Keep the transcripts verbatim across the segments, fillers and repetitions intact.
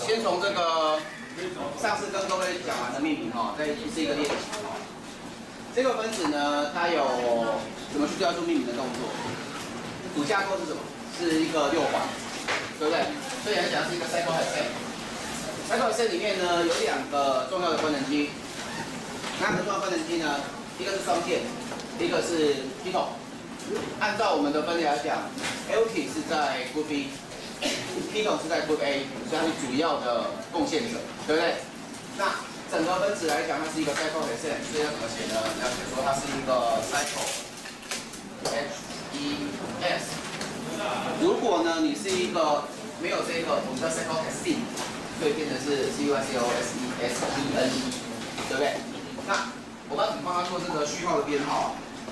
先从这个上次跟各位讲完的命名哈，再是一个练习哈。这个分子呢，它有怎么去标注命名的动作？主架构是什么？是一个六环，对不对？所以来讲是一个 cyclohexane。cyclohexane 里面呢有两个重要的官能基，那两个重要官能基呢，一个是双键，一个是 ketone。按照我们的分类来讲 ，alkene 是在 group B。ketone 是在 group A， 所以它是主要的贡献者，对不对？那整个分子来讲，它是一个 cyclohexane， 所以要怎么写呢？要写说它是一个 cycle H E S。如果呢你是一个没有这个我们叫 cyclohexene， 所以变成是 C U I C O S E S E N E， 对不对？那我刚怎么帮它做这个序号的编号啊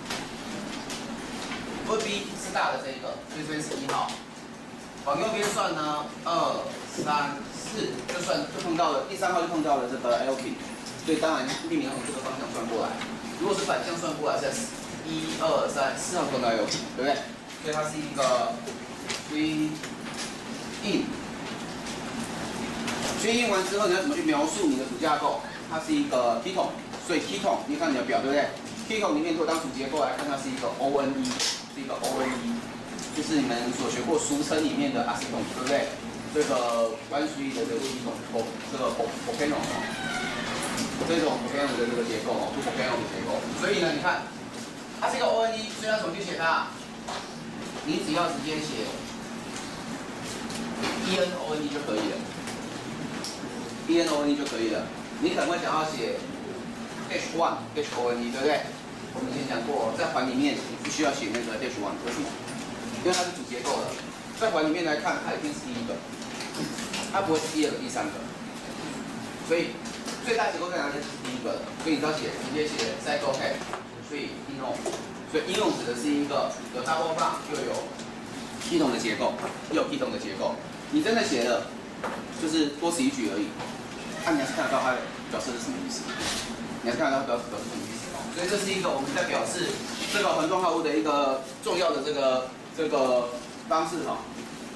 ？group B 是大的这一个，所以这边是一号。往右边算呢，二、三、四，就算就碰到了第三号就碰到了这个 alkene， 所以当然命名要从这个方向算过来。如果是反向算过来，是一、二、三、四号碰到 alkene， 对不对？所以它是一个 three in。three in 完之后，你要怎么去描述你的主架构？它是一个 ketone， 所以 ketone， 你看你的表对不对 ？ketone 里面如果当主结构来看，它是一个 O N E， 是一个 O N E。就是你们所学过俗称里面的阿司酮，对不对？这个关系的这个系统，这个 propanol， 这种 propanol 的这个结构哦，不 propanol 的结构。所以呢，你看，它是一个 O N E， 所以要怎么去写它？你只要直接写 E N O N E 就可以了 ，E N O N E 就可以了。你可能会想要写 H 一 H O N E， 对不对？我们以前讲过，在环里面你必须要写那个 H 一， 为什么？因为它是主结构的，在环里面来看，它一定是第一个，它不会是第二个、第三个。所以最大结构在哪里是第一个的，所以你只要写直接写 cyclohexane， 所以应用，所以应用指的是一个有 double bond 又有 ketone 的结构，又有 ketone 的结构。你真的写了，就是多此一举而已。那、啊、你还是看得到它表示的是什么意思？你还是看得到它表表示什么意思哦？所以这是一个我们在表示这个环状化物的一个重要的这个。这个方式哈，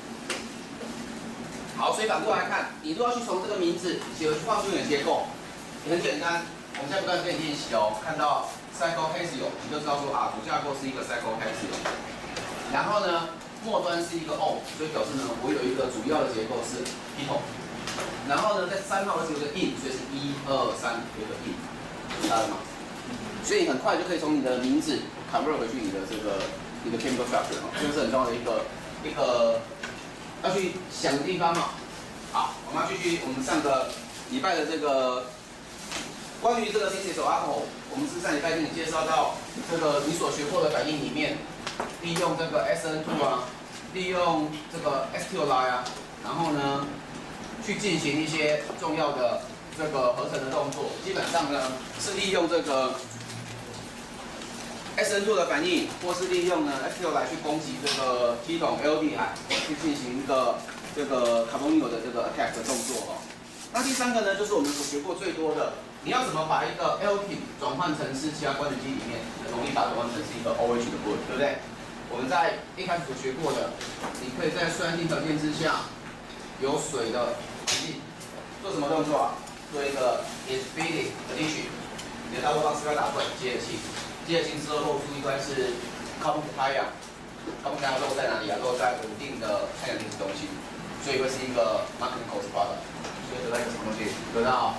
好，所以反过来看，你如果要去从这个名字写去画出你的结构，也很简单。我们现在不断跟你练习哦，看到 cyclohexane 你就知道说啊，主架构是一个 cyclohexane， 然后呢，末端是一个 O， 所以表示呢，我有一个主要的结构是 ketone， 然后呢，在三号的时候有个 in， 所以是一二三有个 in， 知道了吗？所以很快就可以从你的名字 convert 回去你的这个。一个 chemical structure 哈，这个是很重要的一个一个要去想的地方哈。好，我们要继续我们上个礼拜的这个关于这个 synthesis of alcohol， 我们是上礼拜跟你介绍到这个你所学过的反应里面，利用这个 S N 二 啊，利用这个 acetylide 啊，然后呢去进行一些重要的这个合成的动作，基本上呢是利用这个。S N 二 的反应，或是利用呢 acetylide 去攻击这个 ketone aldehyde， 去进行一个这个 carbonyl 的这个 attack 的动作哦。那第三个呢，就是我们所学过最多的，你要怎么把一个 alkene 转换成是其他官能基里面容易把它转换成是一个 OH 的 group， 对不对？我们在一开始所学过的，你可以在衰氨性条件之下，有水的环境，做什么动作啊？做一个 infinite addition， 你的大波棒是要打断接着气。接着之后露出一块是 carbon cation，carbon cation 露在哪里啊？露在稳定的太阳电子中心，所以会是一个 mechanical product， 所以得到一个什么东西？得到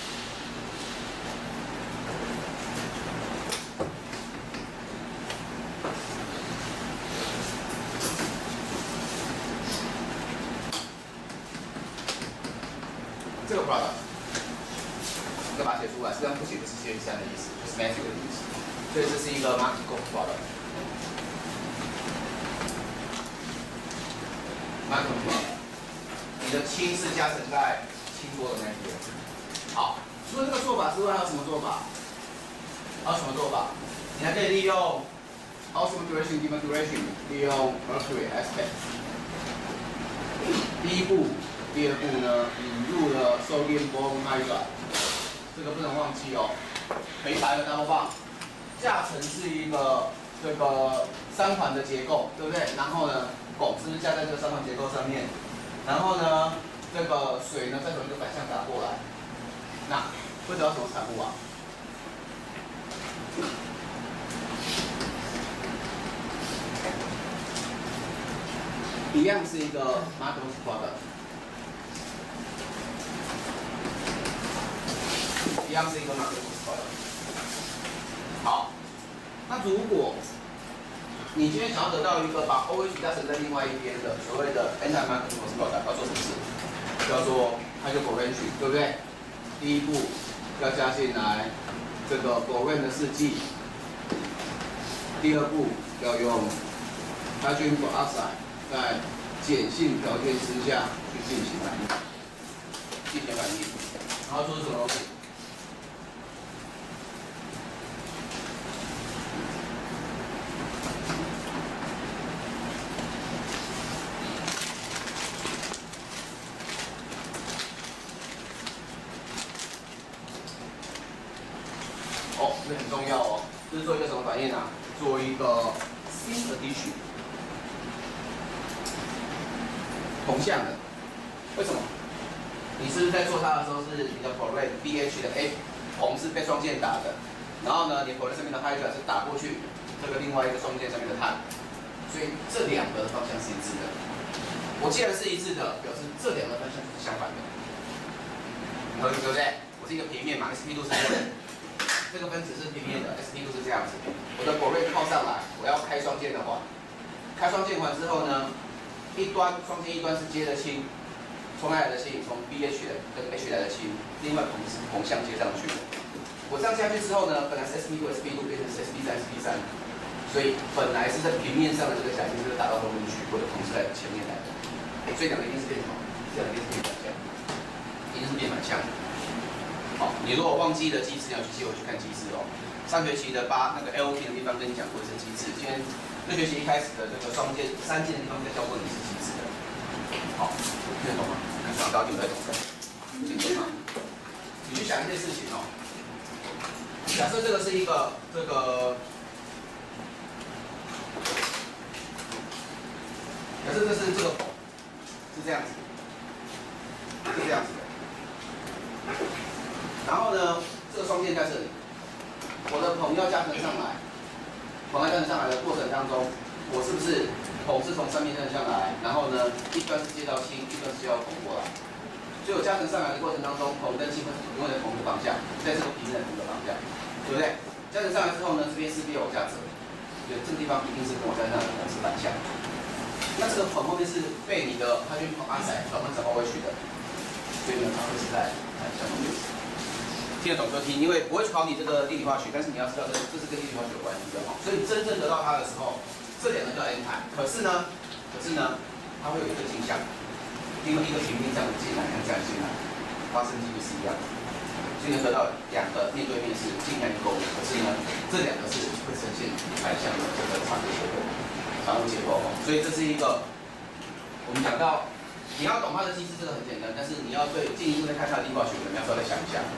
这个 product， 再把它写出来，实际上不写的是 C H 三的意思，就是 magic 的意思。所以这是一个 mechanical product， mechanical product， 你的氢是加成在氢多的那边。好，除了这个做法之外，还有什么做法？还有什么做法？你还可以利用 osmotic duration denaturation， 利用 mercury aspect。第一步，第二步呢，引入了 sodium boron hydride， 这个不能忘记哦。肥白的 double bond。下层是一个这个三环的结构，对不对？然后呢，汞是不是加在这个三环结构上面？然后呢， 这个水呢再从一个反向打过来，那会得到什么产物啊？一样是一个 Markov product， 一样是一个 Markov product。好，那如果你今天想要得到一个把 O H 加成在另外一边的所谓的 anti-Markov product， 要做什么事？叫做 hydroborane， 对不对？第一步要加进来这个 borane 的试剂，第二步要用 hydrogen peroxide。 在碱性条件之下去进行反应，进行反应，然后做出什么东西？哦，这很重要哦，这是做一个什么反应啊？做一个 syn addition。 同向的，为什么？你是不是在做它的时候是你的 borane B H 的 A 硼是被双键打的，然后呢，你 borane 上面的 hydrogen 是打过去这个另外一个双键上面的碳，所以这两个的方向是一致的。我既然是一致的，表示这两个方向就是相反的，对不对？我是一个平面嘛 ，S P 度是这样，这个分子是平面的 ，S P 度是这样子。我的 borane 靠上来，我要开双键的环，开双键环之后呢？ 一端双键一端是接的氢，从哪来的氢？从 B H 的跟 H 来的氢，另外硼是硼相接上去的。我这样下去之后呢，本来是 S P 度 S P 度变成 S P 三 S P 三，所以本来是在平面上的这个夹径就是打到后面去，我的硼是在前面来的，所以两个一定是变什么？这两个一定是变反向，一定是变反向的。好，你如果忘记了机制，你要去记回去看机制哦。上学期的八那个 L O T 的地方跟你讲过一次机制，今天。 这学期一开始的这个双键、三键的地方在教过你是机制的，好，听得懂吗？看小高听不太懂的，听懂吗？你去想一件事情哦，假设这个是一个这个，假设这是这个硼，是这样子，是这样子的，然后呢，这个双键在这里，我的硼要加成上来。 硼要加成上来的过程当中，我是不是硼是从上面加成上来，然后呢，一端是接到氢，一端是接到硼过来，所以我加成上来的过程当中，硼跟氢会是永远在同一个方向，在这个平面的同一个方向，对不对？加成上来之后呢，这边势必有往下折，对，这个地方一定是跟我在那的硼是反向。那这个硼后面是被你的它去硼阿塞转换成 O H 的，所以呢，它会是在反向的位置。 听得懂就听，因为不会考你这个地理化学，但是你要知道这这是跟地理化学有关系的哈。所以真正得到它的时候，这两个叫 N 台。可是呢，可是呢，它会有一个镜像，因为一个平面这样进来，这样进来，发生几率是一样的。所以能得到两个面对面是镜像勾，可是呢，这两个是会呈现反向的这个产物结构，产物结构。所以这是一个我们讲到。 你要懂它的机制，这个很简单，但是你要对进一步再看它的地化学，可能要稍微想一下。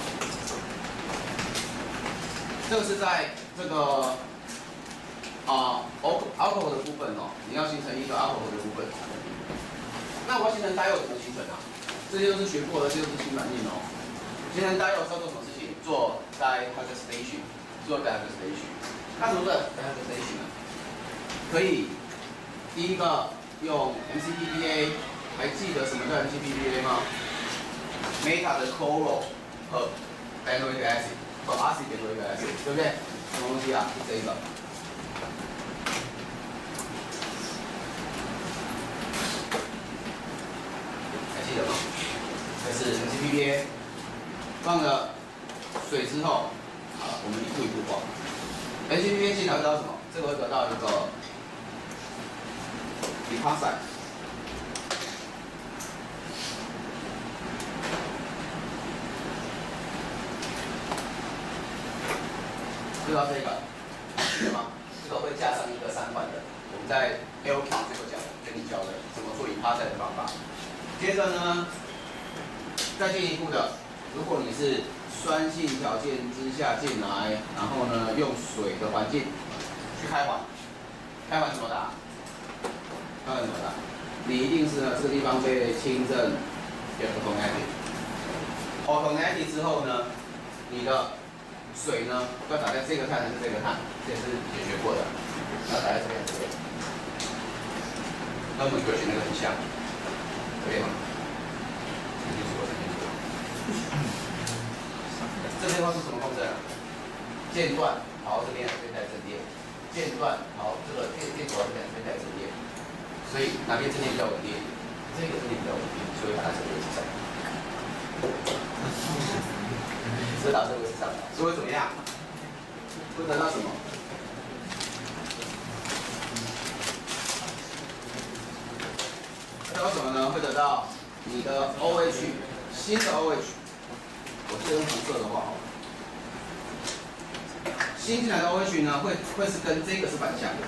这个是在这个啊 alcohol 的部分哦，你要形成一个 alcohol 的部分。那我要形成 diol 怎么形成啊？这些都是学过的，这些都是新反应哦。形成 diol 是要做什么事情？做 dihydrogenation， 做 dihydrogenation。那怎么做 dihydrogenation 呢？可以，第一个用 M C P B A。 还记得什么叫 M C P B A 吗 ？Meta 的 chloro 和 benzoic acid 和 acid benzoic acid， 对不对？什么东西啊？是这个。还记得吗？这是 M C P B A。放了水之后，好，我们一步一步画。M C P B A 进来得到什么？这个会得到一个 epoxide。 知道这个，记得吗？这个会加上一个三环的，我们在 L Q 最后讲跟你教的怎么做以趴赛的方法。接着呢，再进一步的，如果你是酸性条件之下进来，然后呢用水的环境去开环，开环怎么打？开环怎么打？你一定是呢这个地方被氢正变 automatic。automatic 之后呢，你的水呢要打在这个碳还是这个碳？这也是解决过的，要打在这边这边，跟我们格学那个很像，可以吗？这边的话是什么共振啊？键段跑到这边，这边带正电；键段跑这个电电走到这边，这边带正电。所以哪边正电比较稳定？这个正电比较稳定，所以打在这个位置上。这打这个位置上，所以会怎么样？会得到什么？得到什么呢？会得到你的 O H 新的 O H。我记得用红色的话，新进来的 O H 呢，会会是跟这个是反向的，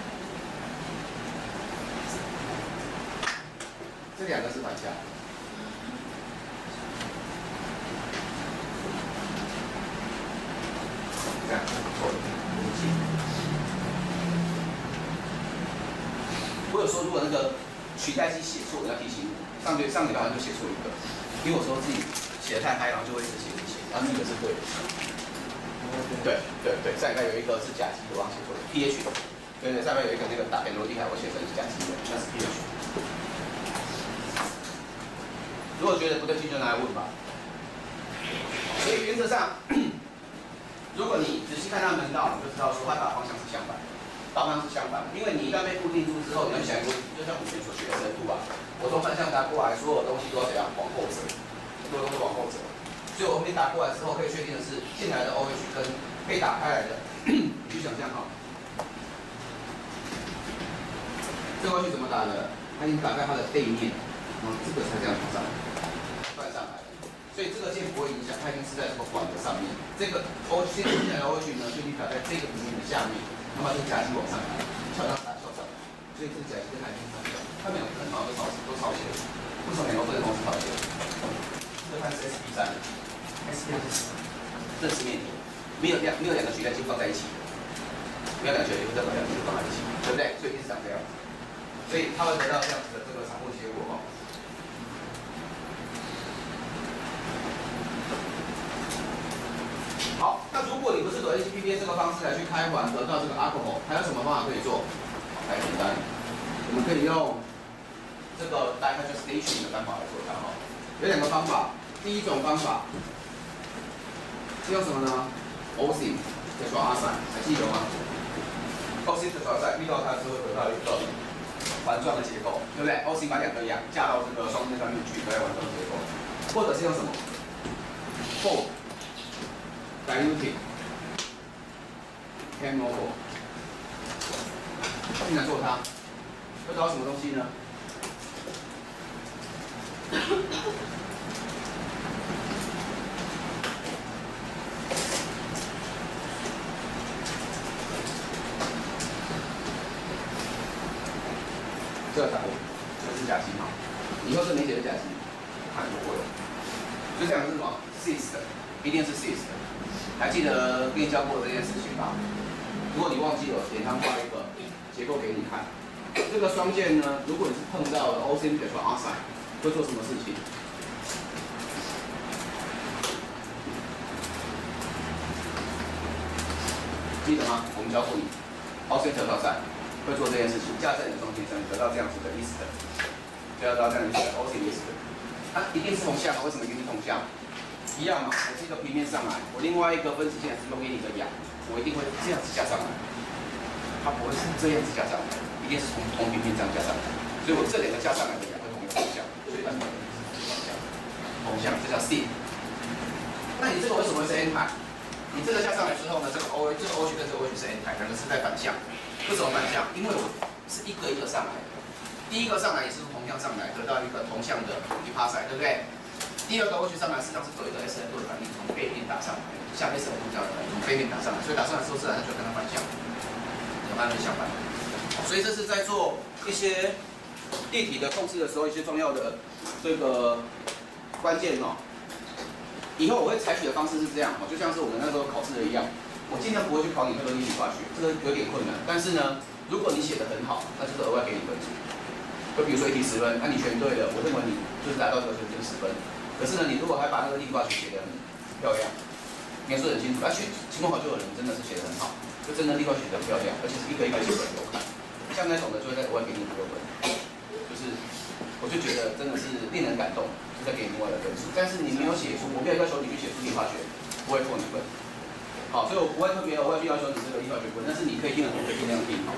这两个是反向。这样错了，我有说，如果那个取代机写错，要提醒我。上学上礼拜好像就写错一个，因为我说自己写的太嗨，然后就会一直写。然后那个是对的，对对对，上礼拜有一个是甲基的，忘记写错了 ，pH， 对对，上面有一个那个打 L D 海，我写成是甲基的，那是 pH。如果觉得不对劲，就拿来问吧。所以原则上，如果你仔细看它门道，你就知道说它打方向是相反的，导方向是相反的，因为你一旦被固定住之后，你要想一个问题，就像我们以前所学的深度啊，我从反向打过来，所有东西都要怎样往后折，所有东西往后折。所以我们打过来之后，可以确定的是，进来的 O H 跟被打开来的，你去想象哈，这个 O H 怎么打的？它已经打在它的背面，然后这个才这样打上来，断上来的。所以这个键不会影响，它已经是在这个管的上面。这个 O H 进来的 O H 呢，就已经打在这个平面的下面，那么这个甲基往上来，翘上打翘上来，所以这个甲基跟它已经反向，它们两个很好都抄都抄写了，为什么两个不能同时抄写？这个看是 S P 三。S P 是正式面体，没有两没有两个取代基放在一起的，没有两个取代基再把两个基放在一起，对不对？所以一直长这样子，所以它会得到这样子的这个常规结果哦。好，那如果你不是走 H P P A 这个方式来去开环得到这个 alcohol， 还有什么方法可以做？太简单，我们可以用这个 dihydrogenation 的方法来做它哈。有两个方法，第一种方法。是用什么呢 ？O C 再说阿塞，还记得吗 ？O C 再说阿塞，遇到它之后得到一个环状的结构，对不对 ？O C 把两个氧架到这个双键上面去，得到环状结构。或者是用什么 ？Four diluting chemical， 进来做它，会得到什么东西呢？这个打过，这个是甲基嘛？以后这没写的甲基，看就过了。所以讲的是什么 ？cis 的，一定是 cis 的。还记得跟你教过这件事情吧？如果你忘记了，简单画一个结构给你看。这个双键呢，如果你是碰到了 O C 比如说 oxide， 会做什么事情？记得吗？我们教过你 O C 得到赛。会做这件事情，架在你的中间上，得到这样子的意思的，就要得到这样子的 O C 意思的，它一定是同向的，为什么一定是同向？一样嘛，我是一个平面上来，我另外一个分子线是用给你的氧，我一定会这样子加上来，它不会是这样子加上来，一定是从同平面这样加上来，所以我这两个加上来的氧会同一个方向，所以它是同向，这叫 C。那你这个为什么会是 N 台？你这个加上来之后呢，这个 O 这个 O H 跟这个 O H 是 N 台，两个是在反向。为什么反向？因为我是一个一个上来的，第一个上来也是从同向上来，得到一个同向的 epoxide， 对不对？第二个 O H 上来实际上是走一个 S N 2的反应，从背面打上来，像 S N 2这样的反应，从背面打上来，所以打上来之后自然就跟它反向，有慢慢相反。所以这是在做一些液体的控制的时候，一些重要的这个关键哦。以后我会采取的方式是这样哦，就像是我们那时候考试的一样。我尽量不会去考你那个液体化学，这个有点困难。但是呢，如果你写得很好，那就是额外给你分数。 就比如说一题十分，那、啊、你全对了，我认为你就是达到这个就是十分。可是呢，你如果还把那个力化学写得很漂亮，应该说得很清楚，而且期末考就有人真的是写得很好，就真的力化学得很漂亮，而且是一个一个写得很有看。像那种的就会在额外给你五六分，就是我就觉得真的是令人感动，就在给你另外的分数。但是你没有写出，我没有要求你去写出力化学，不会扣你分。好，所以我不会特别额外去要求你这个力化学分，但是你可以听的同学尽量听好。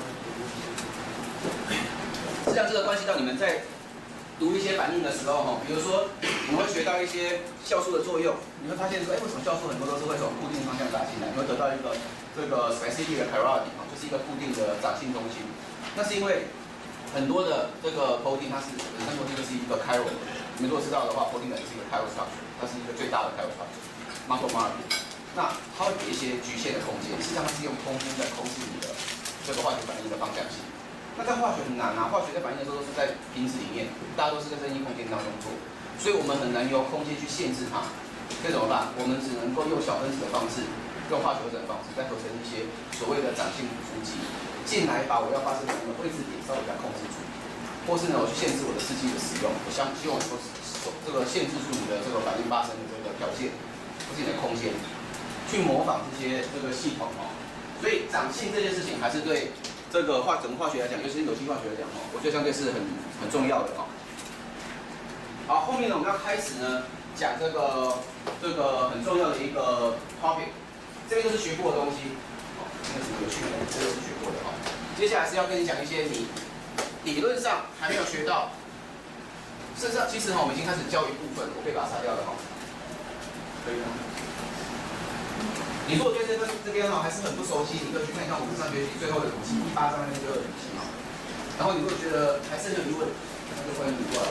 实际上这个关系到你们在读一些反应的时候，哈，比如说你们会学到一些酵素的作用，你会发现说，哎，为什么酵素很多都是会从固定方向打进来？你会得到一个这个 specific 的 priority 啊，就是一个固定的长性中心。那是因为很多的这个 protein 它是本身 protein 就是一个 chiral， 你们如果知道的话 ，protein 是一个 chiral structure， 它是一个最大的 chiral structure，macromolecule。那它会给一些局限的空间，实际上它是用空间在控制你的这个化学反应的方向性。那在化学很难啊，化学在反应的时候都是在瓶子里面，大家都是在任意空间当中做，所以我们很难用空间去限制它。这怎么办？我们只能够用小分子的方式，用化学合成的方式，再合成一些所谓的长性辅助剂进来，把我要发生反应的位置点稍微给它控制住，或是呢，我去限制我的试剂的使用，我想希望说这个限制住你的这个反应发生的这个条件，或是你的空间，去模仿这些这个系统哦。所以长性这件事情还是对。这个化整个化学来讲，尤其是有机化学来讲哦，我觉得相对是很很重要的哦。好，后面呢我们要开始呢讲这个这个很重要的一个 topic， 这边就是学过的东西，哦，那什么有趣的，这个是学过的哦。接下来是要跟你讲一些你理论上还没有学到，甚至其实哈我们已经开始教一部分，我可以把它擦掉的哈，可以吗？你如果对这份这边哈还是很不熟悉，你可以去看一看我们上学期最后的补习第八章那个最后的补习哈。然后你如果觉得还是很有疑问，那就欢迎你过来问。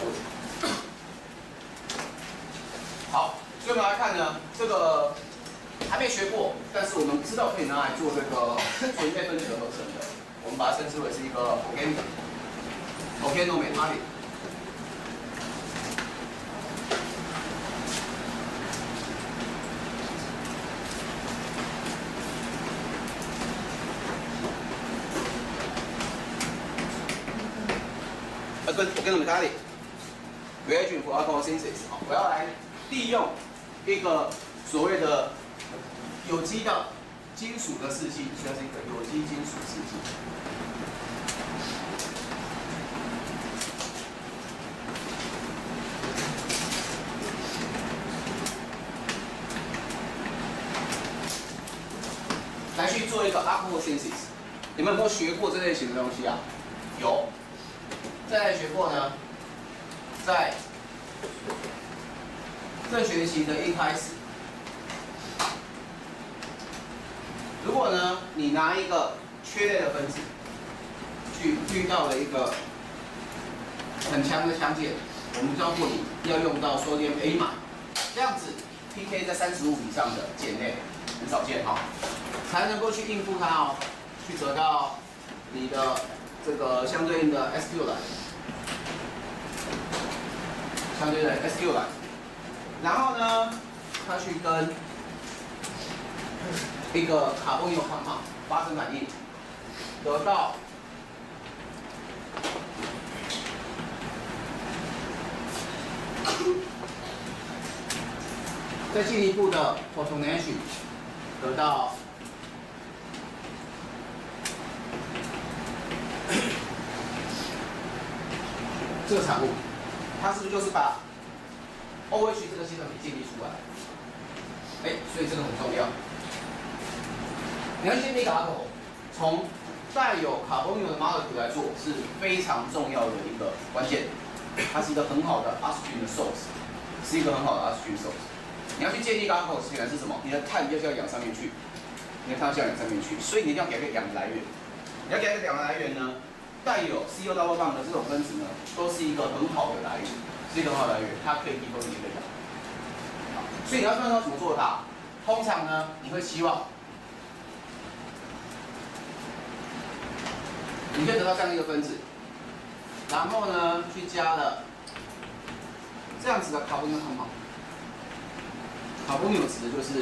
好，所以我们来看呢，这个还没学过，但是我们知道可以拿来做这个纯类分子合成的，我们把它称之为是一个 organic organometallic。跟 organometallic reagent for alcohol synthesis， 我要来利用一个所谓的有机的金属的试剂，需要是一个有机金属试剂。来去做一个 alcohol synthesis， 你们有没有学过这类型的东西啊？有。再来学过呢，在这学期的一开始，如果呢你拿一个缺类的分子去遇到了一个很强的强碱，我们教过你要用到 sodium A 锰，这样子 P K 在三十五以上的碱类很少见哈，才能够去应付它哦，去得到你的这个相对应的 S Q 来。相对的 S Q 来，然后呢，它去跟一个卡波油抗锰发生反应，得到再进一步的 protonation， 得到这个产物。它是不是就是把 O H 这个系统给建立出来？哎，所以这个很重要。你要建立一个 alcohol， 从带有卡波油的 molecule 来做是非常重要的一个关键。它是一个很好的 oxygen 的 source， 是一个很好的 oxygen source。你要去建立一个 alcohol， 显然是什么？你的碳就是要氧上面去，你的碳是要氧上面去，所以你一定要给它一个氧的来源。你要给它一个氧的来源呢？带有 C O double bond 的这种分子呢，都是一个很好的来源，是一个很好的来源，它可以提供你一个氧。所以你要看到怎么做它。通常呢，你会希望，你可以得到这样一个分子，然后呢，去加了这样子的卡波油抗锰。卡波油指的就是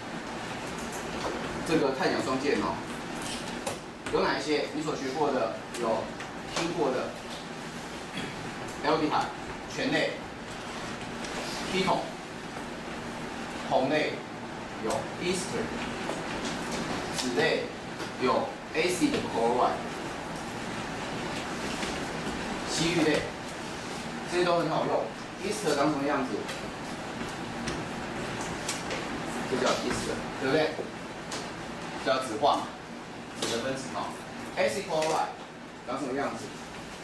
这个碳氧双键哦。有哪一些你所学过的、有听过的？ aldehyde 醛类 ，ketone 酮类有 ester， 酯类有 acid chloride， 西域类这些都很好用。ester 长什么样子？这叫 ester， 对不对？叫酯化嘛，酯的分子哈。acid chloride 长什么样子？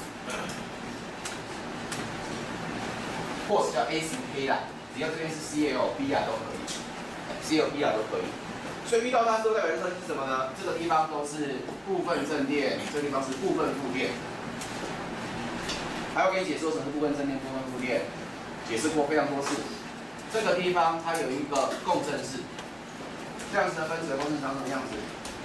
或者叫 acid halide， 只要这边是 ClB 啊都可以 ，ClB 啊都可以。所以遇到它之后代表的特性是什么呢？这个地方都是部分正电，这个地方是部分负电。还要给你解说什么是部分正电、部分负电，解释过非常多次。这个地方它有一个共振式，这样子的分子的共振长什么样子？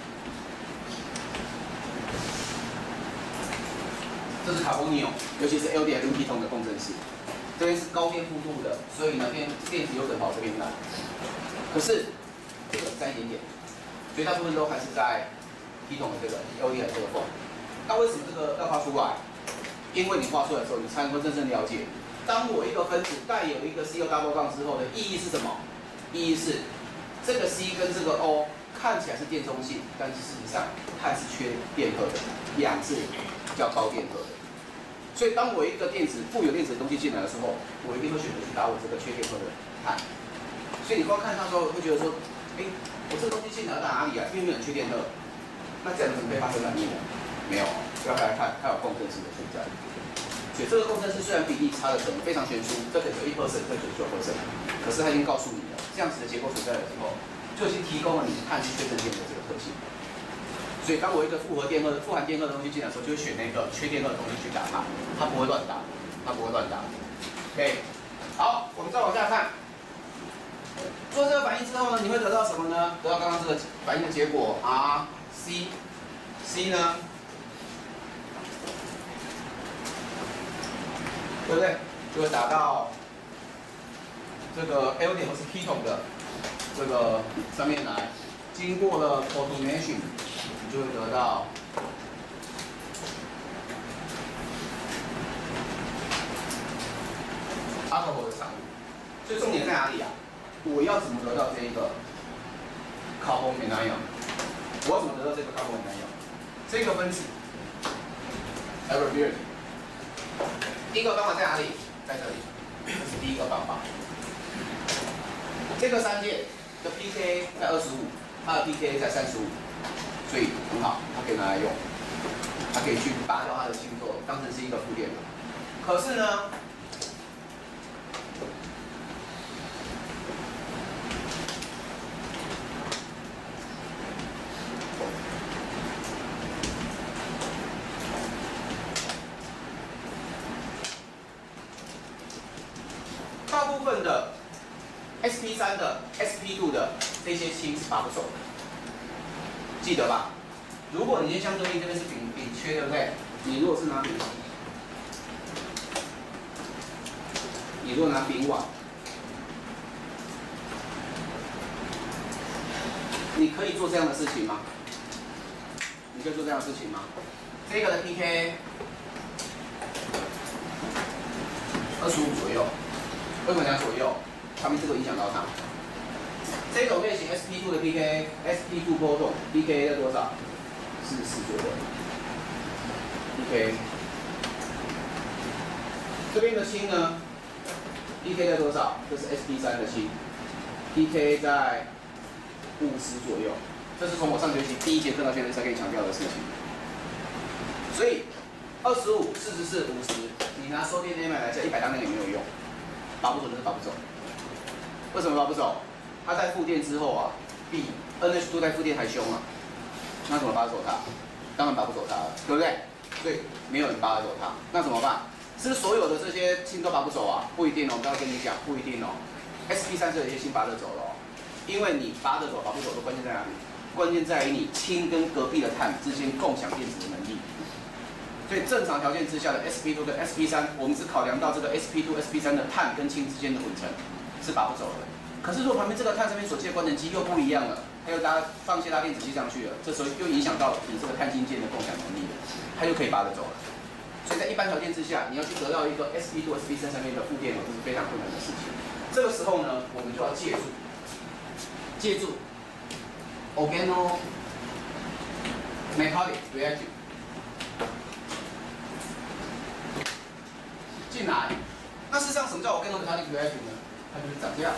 这是卡波尼欧，尤其是 L D I 跟 ketone 的共振式。这边是高电负度的，所以呢电电子有可能跑这边来。可是这个沾一点点，所以大部分都还是在 ketone 的这个 L D I 这个缝。那为什么这个要画出来？因为你画出来的时候，你才能够真正了解，当我一个分子带有一个 C O double 杠之后的意义是什么？意义是这个 C 跟这个 O 看起来是电中性，但是事实上它是缺电荷的，氧是较高电荷的。所以当我一个电子富有电子的东西进来的时候，我一定会选择去打我这个缺电荷的碳。所以你光看它的时候，会觉得说，哎，我这个东西进来打哪里啊？因为没有缺电荷，那这样怎么可以发生反应呢？没有，要来看它有共振式的存在。所以这个共振式虽然比例差的可能非常悬殊，这可以只有一 percent， 这可以只有九 percent， 可是它已经告诉你了，这样子的结构存在了之后，就已经提供了你碳是缺正电的这个特性。所以当我一个复合电荷、富含电荷的东西进来的时候，就会选那个缺电荷的东西去打它，它不会乱打，它不会乱打。OK， 好，我们再往下看。做这个反应之后呢，你会得到什么呢？得到刚刚这个反应的结果 R C C 呢，对不对？就会打到这个 L 点或是 ketone 的这个上面来，经过了 protonation。就会得到阿尔法的产物。所以重点在哪里啊？我要怎么得到这一个 carbon anion？ 我要怎么得到这个 carbon anion？ 这个分子 availability， 第一个方法在哪里？在这里，这是第一个方法。这个三键的 pKa 在二十五，它的 pKa 在三十五。所以很好，它可以拿来用，它可以去拔掉它的星座，当成是一个负电的。可是呢，大部分的 S P 三 的、S P 二 的这些氢是拔不走的。记得吧？如果你今天相对应这边是丙丙缺，对不对？你如果是拿丙，你如果拿丙烷，你可以做这样的事情吗？你可以做这样的事情吗？这个的 pKa 二十五左右，为什么讲左右？它们这个影响到它。这种类型 S P 二 的 pKa，S P 二 波动 pKa 在多少？四十四左右。pKa 这边的氢呢 ，pKa 在多少？这是 S P 三 的氢 ，pKa 在五十左右。这是从我上学期第一节课到现在才可以强调的事情。所以二十五、四十四、五十，你拿收电 M 来加一百当那也没有用，拔不走就是拔不走。为什么拔不走？它在负电之后啊，比 N H 二 在负电还凶啊，那怎么拔得走它？当然拔不走它了，对不对？所以没有人拔得走它，那怎么办？是不是所有的这些氢都拔不走啊？不一定哦，我刚刚跟你讲，不一定哦。S P 三 是有些氢拔得走了哦，因为你拔得走、拔不走的关键在哪里？关键在于你氢跟隔壁的碳之间共享电子的能力。所以正常条件之下的 S P 二 跟 S P 三，我们只考量到这个 S P 二、S P 三的碳跟氢之间的混成是拔不走的。可是，如果旁边这个碳这边所接的官能基又不一样了，它又搭放一些拉电子基上去了，这时候又影响到你这个碳氢间的共享能力了，它就可以拔得走了。 所以在一般条件之下，你要去得到一个 S P 二 S P 三上面的负电流，这是非常困难的事情。这个时候呢，我们就要借助借助 organometallic reactive 进来。那事实上，什么叫 organometallic reactive 呢？它就是长这样。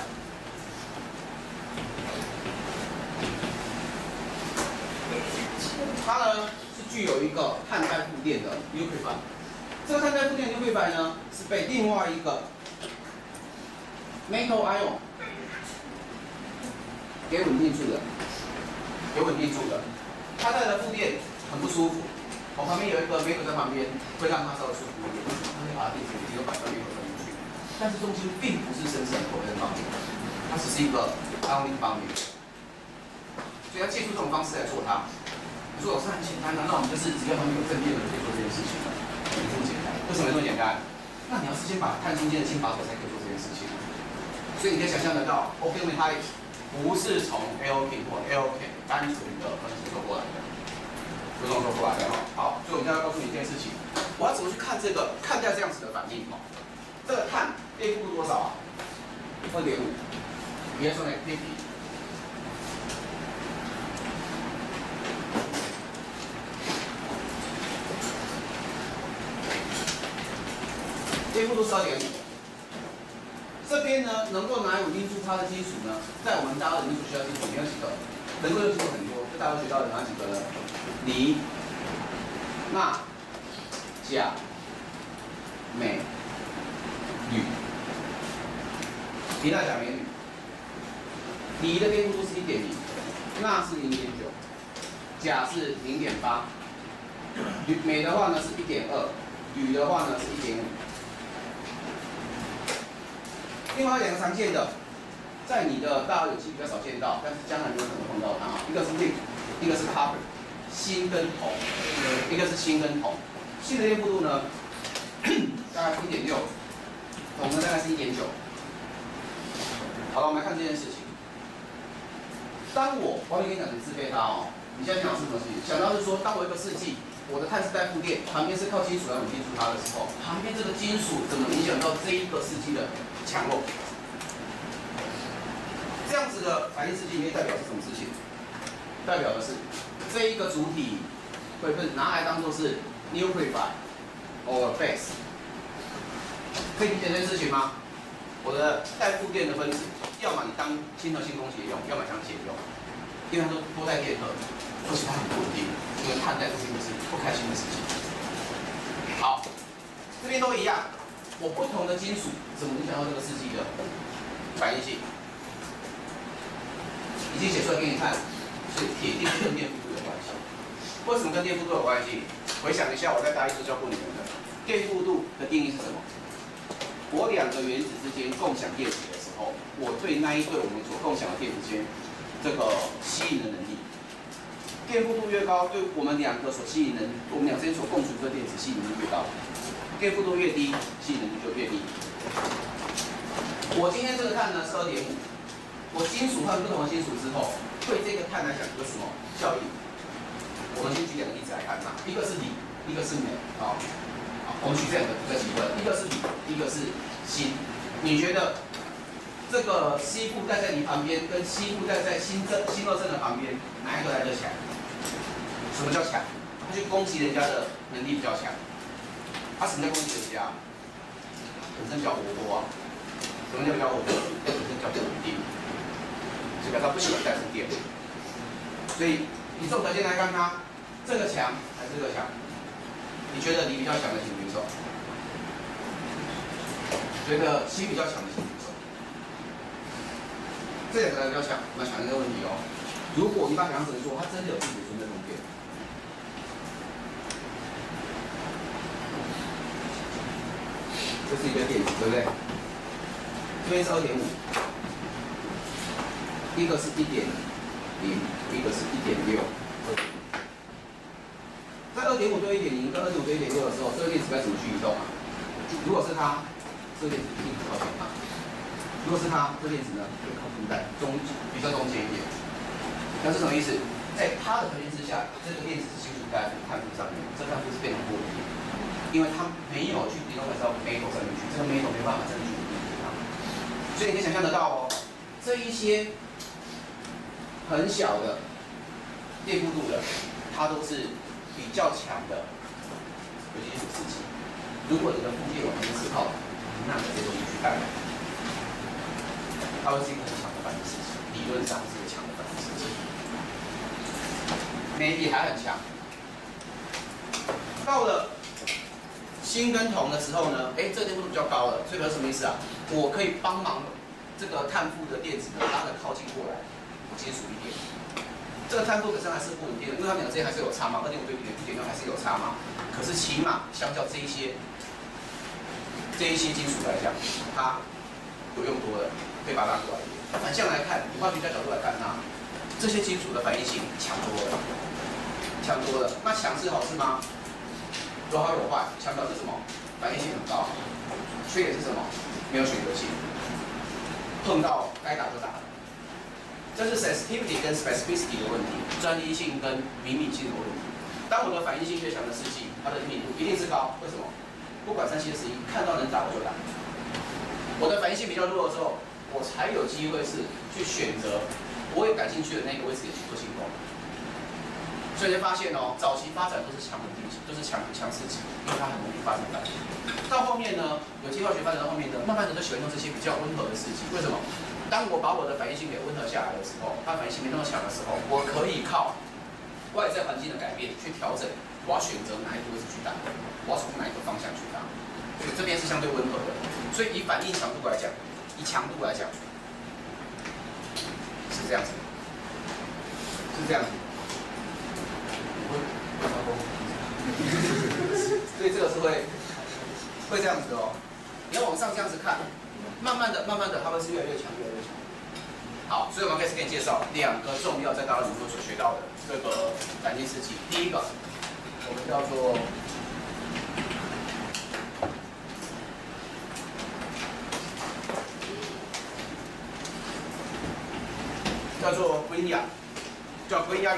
它呢是具有一个碳带负电的 nucleophile。这个碳带负电 nucleophile 呢是被另外一个 metal ion 给稳定住的，给稳定住的。它带的负电很不舒服，我旁边有一个 metal 在旁边，会让它稍微舒服一点。它会把它电池给又摆到 metal 进去，但是中心并不是生成口的方面，它只是一个 ionic方面，所以要借助这种方式来做它。你说老师很简单，难道我们就是只要旁边有正电的就可以做这件事情吗？没这么简单。为什么这么简单？那你要事先把碳中间的氢拔走才可以做这件事情。所以你可以想象得到 ，organometallic 不是从 alkene 或 alkane 单纯的分子做过来的，就这么做过来的哈。好，所以我们现在要告诉你一件事情，我要怎么去看这个看待这样子的反应哈？这个碳电负度多少啊？二点五，你要说哪个对比？电负度是二点五，这边呢能够拿来稳定住它的金属呢，在我们大家人力所需要的金属里面有几个，能够的金属很多，就大家学到的哪几个呢？锂、钠、钾、镁、铝。锂、钠、钾、镁、铝。锂的电负度是一点零，钠是零点九，钾是零点八，铝镁的话呢是一点二，铝的话呢是一点五。另外两个常见的，在你的大有机比较少见到，但是将来你有可能碰到它。一个是 zinc， 一个是 copper， 锌跟铜，一个是锌跟铜。锌的电负度呢，大概是一点六，铜呢大概是一点九。好了，我们来看这件事情。当我完全跟你讲成自备它哦，你现在想到是什么事情？想到是说，当我一个试剂，我的碳是带负电，旁边是靠金属来稳定住它的时候，旁边这个金属怎么影响到这一个试剂的强弱？这样子的反应试剂里面代表是什么事情？代表的是这一个主体会被拿来当做是 nucleophile or base， 可以理解这件事情吗？我的带负电的分子，要么你当亲和性攻击用，要么当解用，因为它都多带电荷，而且它很不稳定，因为碳带负电是不开心的事情。好，这边都一样。我不同的金属怎么影响到这个试剂的反应性？已经写出来给你看，所以铁定是跟电负度有关系。为什么跟电负度有关系？回想一下，我在大一时教过你们的电负度的定义是什么？我两个原子之间共享电子的时候，我对那一对我们所共享的电子间这个吸引的能力，电负度越高，对我们两个所吸引能，我们俩之间所共处的电子吸引能力越高。电负度越低，吸引能力就越低。我今天这个碳呢是二点五，我金属换不同的金属之后，对这个碳来讲有什么效应？我们先举两个例子来看它，一个是锂，一个是镁，好，好，我们举这两个比较极端，一个是锂，一个是锌。你觉得这个硒负带在锂旁边，跟硒负带在锌正锌二正的旁边，哪一个来得强？什么叫强？它去攻击人家的能力比较强。它什么叫攻击人家？本身比较活泼啊。什么叫比较活泼？本身比较不稳定，所以表示它不喜欢带负电。所以以这种条件来看它，这个强还是这个强？你觉得锂比较强的请举手。觉得锌比较强的请举手。这两个来比较强，我们想一个问题哦。如果你把想象成说，它真的有自己的存在空间。这是一个电子，对不对？这边是二点五，一个是一点零，一个是一点六。在二点五对一点零跟二点五对一点六的时候，这个电子该怎么去移动啊？如果是它，这个电子一定靠近它；如果是它，这个电子呢会靠近在中比较中间一点。那是什么意思？在它的条件之下，这个电子是金属在碳负上面，这碳负是非常不稳定。 因为它没有去联动到 metal 上面去，这个 metal 没办法真的去凝结它。所以你可以想象得到哦，这一些很小的电负度的，它都是比较强的有机金属刺激。如果你的负电往这边是靠那个这东西去带来，它会是一个很强的反应刺激，理论上是一个强的反应刺激。镁还很强。到了锌跟铜的时候呢，哎，这个电负度比较高了，所以表示什么意思啊？我可以帮忙这个碳负的电子呢拉的靠近过来，金属一点。这个碳负本身还是不稳定的，因为它们两个之间还是有差嘛，二点五对一点六还是有差嘛。可是起码相较这一些这一些金属来讲，它有用多了，可以把它拉过来一点。反向来看，以化学家角度来看它，这些金属的反应性强多了，强多了。那强是好事吗？有好有坏。强表示什么？反应性很高。缺点是什么？没有选择性，碰到该打就打。这是 sensitivity 跟 specificity 的问题，专一性跟灵敏性的问题。当我的反应性越强的试剂，它的灵敏度一定是高。为什么？不管三七二十一，看到能打我就打。我的反应性比较弱的时候，我才有机会是去选择我也感兴趣的那个位置点去做进攻。所以就发现哦，早期发展都是强稳定性，都是强强刺激，因为它很容易发展反应。到后面呢，有机化学发展到后面呢，慢慢的就喜欢用这些比较温和的刺激。为什么？当我把我的反应性给温和下来的时候，它反应性没那么强的时候，我可以靠外在环境的改变去调整，我要选择哪一个位置去打，我要从哪一个方向去打。所以这边是相对温和的。所以以反应强度来讲，以强度来讲，是这样子，是这样子。所以这个是会会这样子的哦。你要往上这样子看，慢慢的、慢慢的，它会是越来越强、越来越强。好，所以我们开始给你介绍两个重要在导览中所学到的这个反应刺激。第一个，我们叫做叫做 Grignard， 叫 Grignard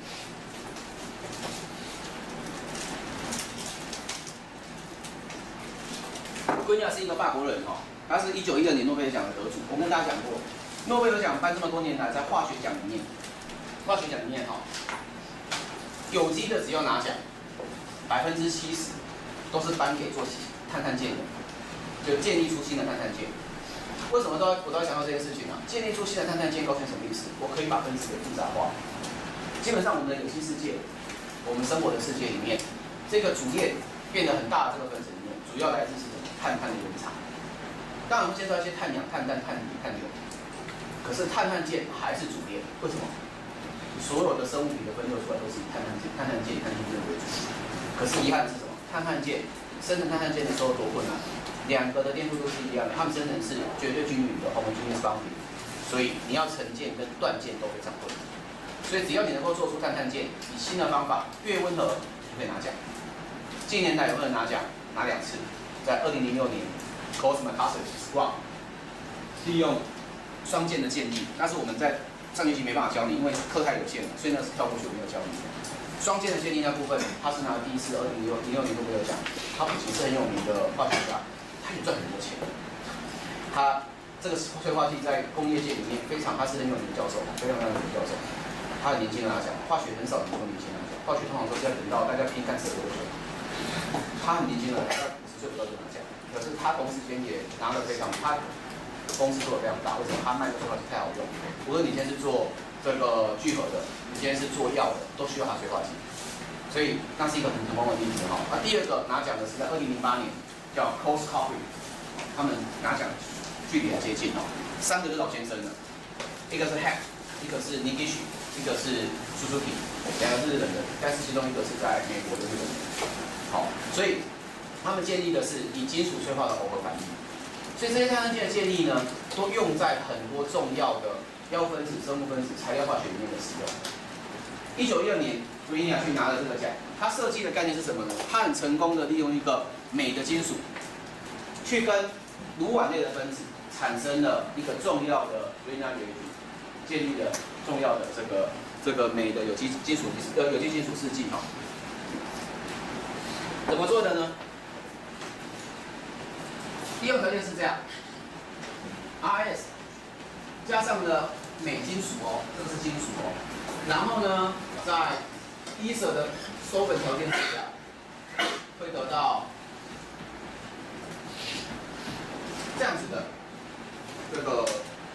reagent。Grignard 是一个法国人哦，他是一九一二年诺贝尔奖的得主。我跟大家讲过，诺贝尔奖颁这么多年来，在化学奖里面，化学奖里面哈、哦，有机的只要拿奖，百分之七十都是颁给做碳碳键的，就建立出新的碳碳键。为什么都我都要强调这件事情呢、啊？建立出新的碳碳键构成什么意思？我可以把分子给复杂化。基本上我们的有机世界，我们生活的世界里面，这个主链变得很大的这个分子里面，主要来自是什么？碳碳的原厂。当然会介绍一些碳氧、碳氮、碳锂、碳硫，可是碳碳键还是主链。为什么？所有的生物体的分流出来都是以碳碳键、碳碳键、碳碳键为主。可是遗憾的是什么？碳碳键生成碳碳键的时候多困难。两个的电负都是一样的，它们生成是绝对均匀的 homogeneous bonding， 所以你要成键跟断键都非常困难。所以只要你能够做出碳碳键，以新的方法越温和，就可以拿奖。近年来有没有人拿奖？拿两次，在二零零六年 Cosma-Cassis-Squat 利用双键的建立，但是我们在上学期没办法教你，因为课太有限了，所以呢是跳过去，我没有教你。双键的建立那部分，他是拿了第一次二零零六零六年诺贝尔奖，他不仅是很有名的化学家。他也赚很多钱。他这个催化剂在工业界里面非常，他是很有名的教授，非常非常有名的教授。他很年轻的拿奖，化学很少能够年轻拿奖，化学通常都是要等到大家拼干死的时候。他很年轻的，他五十岁不到就拿奖，可是他同时间也拿了非常，他公司做的非常大。为什么？他卖的催化剂太好用，无论你今天是做这个聚合的，你今天是做药的，都需要他催化剂。所以那是一个很成功的例子哈。那第二个拿奖的是在二零零八年。叫 Cosma， 他们拿奖距离很接近哦，三个是老先生的，一个是 Heck， 一个是 Nigishi， 一个是 Suzuki， 两个是日本人，但是其中一个是在美国的日本人。好，所以他们建立的是以金属催化的耦合反应，所以这些碳碳键的建立呢，都用在很多重要的药分子、生物分子、材料化学里面的使用。一九一二年 Grignard 去拿了这个奖，他设计的概念是什么呢？他很成功的利用一个镁的金属，去跟卤烷类的分子产生了一个重要的 Grignard reagent， 建立了重要的这个这个镁的有机金属呃有机金属试剂哈。怎么做的呢？ 第二条件是这样 ，R S 加上了镁金属哦，这个是金属哦。然后呢，在 E 舍的收粉条件之下，会得到这样子的这个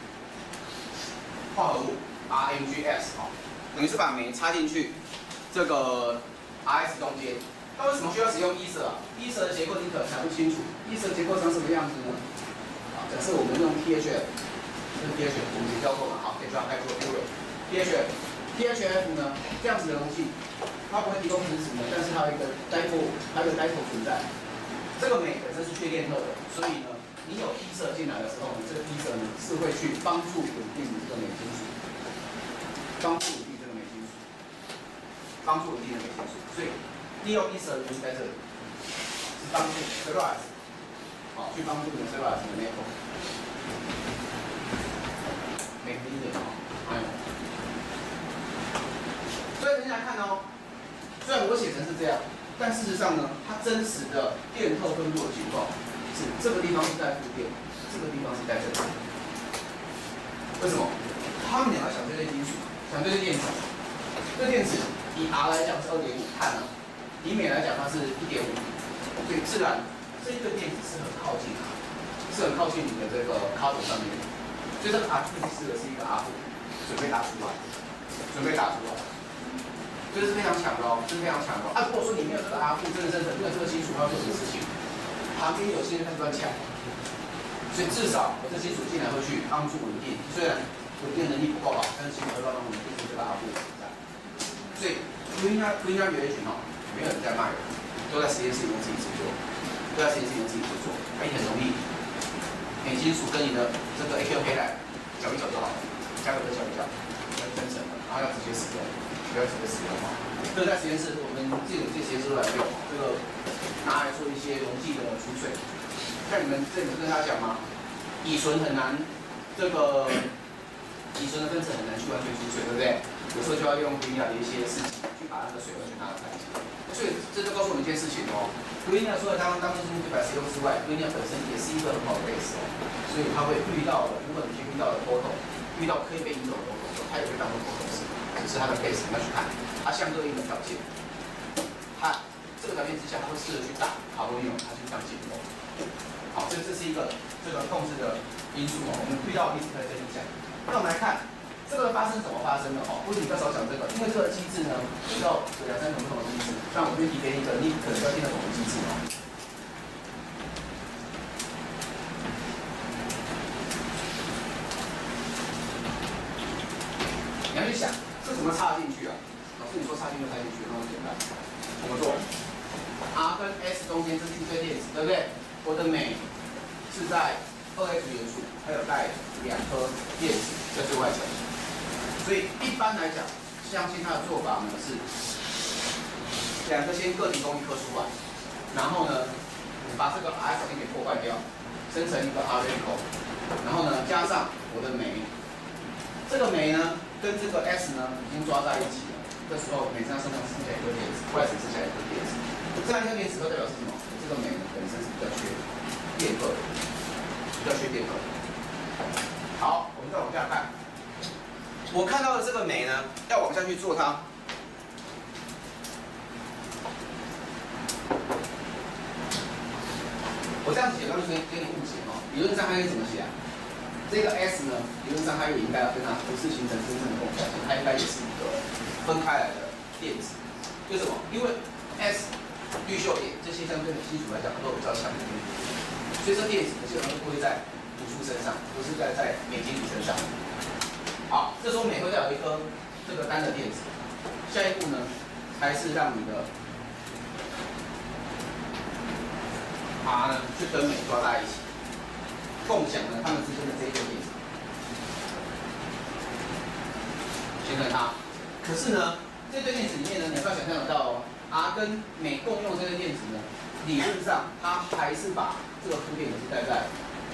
化合物 R M G S 哦，等于是把镁插进去这个 R S 中间。那为什么需要使用 E 舍啊 ？E 舍的结构你可能还不清楚 ，E 舍结构长什么样子呢？啊，假设我们用 P H F， 这是 P H F， 我们已经教过了，好，可以抓 Hydrofluoric。P H F，P H F 呢，这样子的容器，它不会提供质子呢，但是它有一个 dipole， 它有 dipole 存在。这个镁本身是缺电透的，所以呢，你有 E 舍进来的时候呢，这个 E 舍呢是会去帮助稳定这个镁金属，帮助稳定这个镁金属，帮助稳定的镁金属，所以。利用 E 舍的原因在这里，是帮助 cellulose， 好，去帮助你的 cellulose 的 maple， 每个一点哦，还有，所以你来看哦，虽然我写成是这样，但事实上呢，它真实的电透分布的情况是这个地方是带负电，这个地方是带正电。为什么？他们两个相对类金属，相对类电子，这电子以 R 来讲是 二点五 碳啊。以镁来讲，它是 一点五， 所以自然这一个电子是很靠近它，是很靠近你的这个卡斗上面，所以这个 R 自己试的是一个 R 负，准备打出来，准备打出来，这是非常强的哦，这是非常强的哦。啊，如果说你没有这个 R 负，真的真的没有这个金属，它会做什么事情？旁边有些人开始乱抢，所以至少我这金属进来会去帮助稳定，虽然稳定能力不够好，但是起码会帮我们稳定这个 R 负存在。所以 Grignard Grignard reagent 哦。没有人在卖的，都在实验室里面自己制作，都在实验室里面自己制作，它也很容易。镁金属跟你的这个 A Q 黑来搅一搅就好了，加个热搅一搅，要分层了，然后要直接使用，不要直接使用哈。这个在实验室我们自己有这些实验室来用，这个拿来做一些溶剂的储水。像你们这里跟他讲吗？乙醇很难，这个乙醇的分子很难去完全储水，对不对？有时候就要用Grignard的一些事情去把那个水完全拿出来。所以这就告诉我们一件事情哦，Grignard除了当当做是一百使用之外，Grignard本身也是一个很好的 base 哦，所以它会遇到的，如果你去遇到的 photo， 遇到可以被引走的 photo， 它也会当做 photo 式，只是它的 base 你要去看它相对应的条件，它这个条件之下，它会试着去打卡罗尼，它去当结构。好，这这是一个这个控制的因素哦，我们遇到的例子可以跟你讲。那我们来看。这个发生怎么发生的哦？为什么比较少讲这个？因为这个机制呢，比较有两三种不同的机制。那我这边提给你一个，你可能要听得懂的机制哦。你要去想，这怎么插进去啊？老师你说插进就插进去，那么简单。怎么做 ？R 跟 S 中间这是一对电子，对不对？我的镁是在二 H 元素，还有带两颗电子在最外层。所以一般来讲，相信它的做法呢是两个先各提供一颗出来，然后呢把这个 R 先给破坏掉，生成一个 R radical， 然后呢加上我的镁，这个镁呢跟这个 S 呢已经抓在一起了，这时候镁身上剩下剩下一颗电子，外层剩下一颗电子，这样一颗电子代表是什么？这个镁呢本身是比较缺电荷的，比较缺电荷。好，我们再往下看。我看到的这个镁呢，要往下去做它。我这样子写，刚刚给给你误解哦。理论上它应该怎么写啊？这个 S 呢，理论上它也应该要跟它不是形成真正的共效性，它应该也是一个分开来的电子。为什么？因为 S、氯溴碘这些相对的金属来讲，它都有比较强的电子，所以这电子基本上都不会在突出身上，不是在在镁金属身上。好，这时候镁会带有一颗这个单的电子，下一步呢，才是让你的 R 呢去跟镁抓在一起，共享呢它们之间的这一对电子，形成它。可是呢，这对电子里面呢，你不要想象得到哦 ，R 跟镁共用这对电子呢，理论上它还是把这个负电子是带在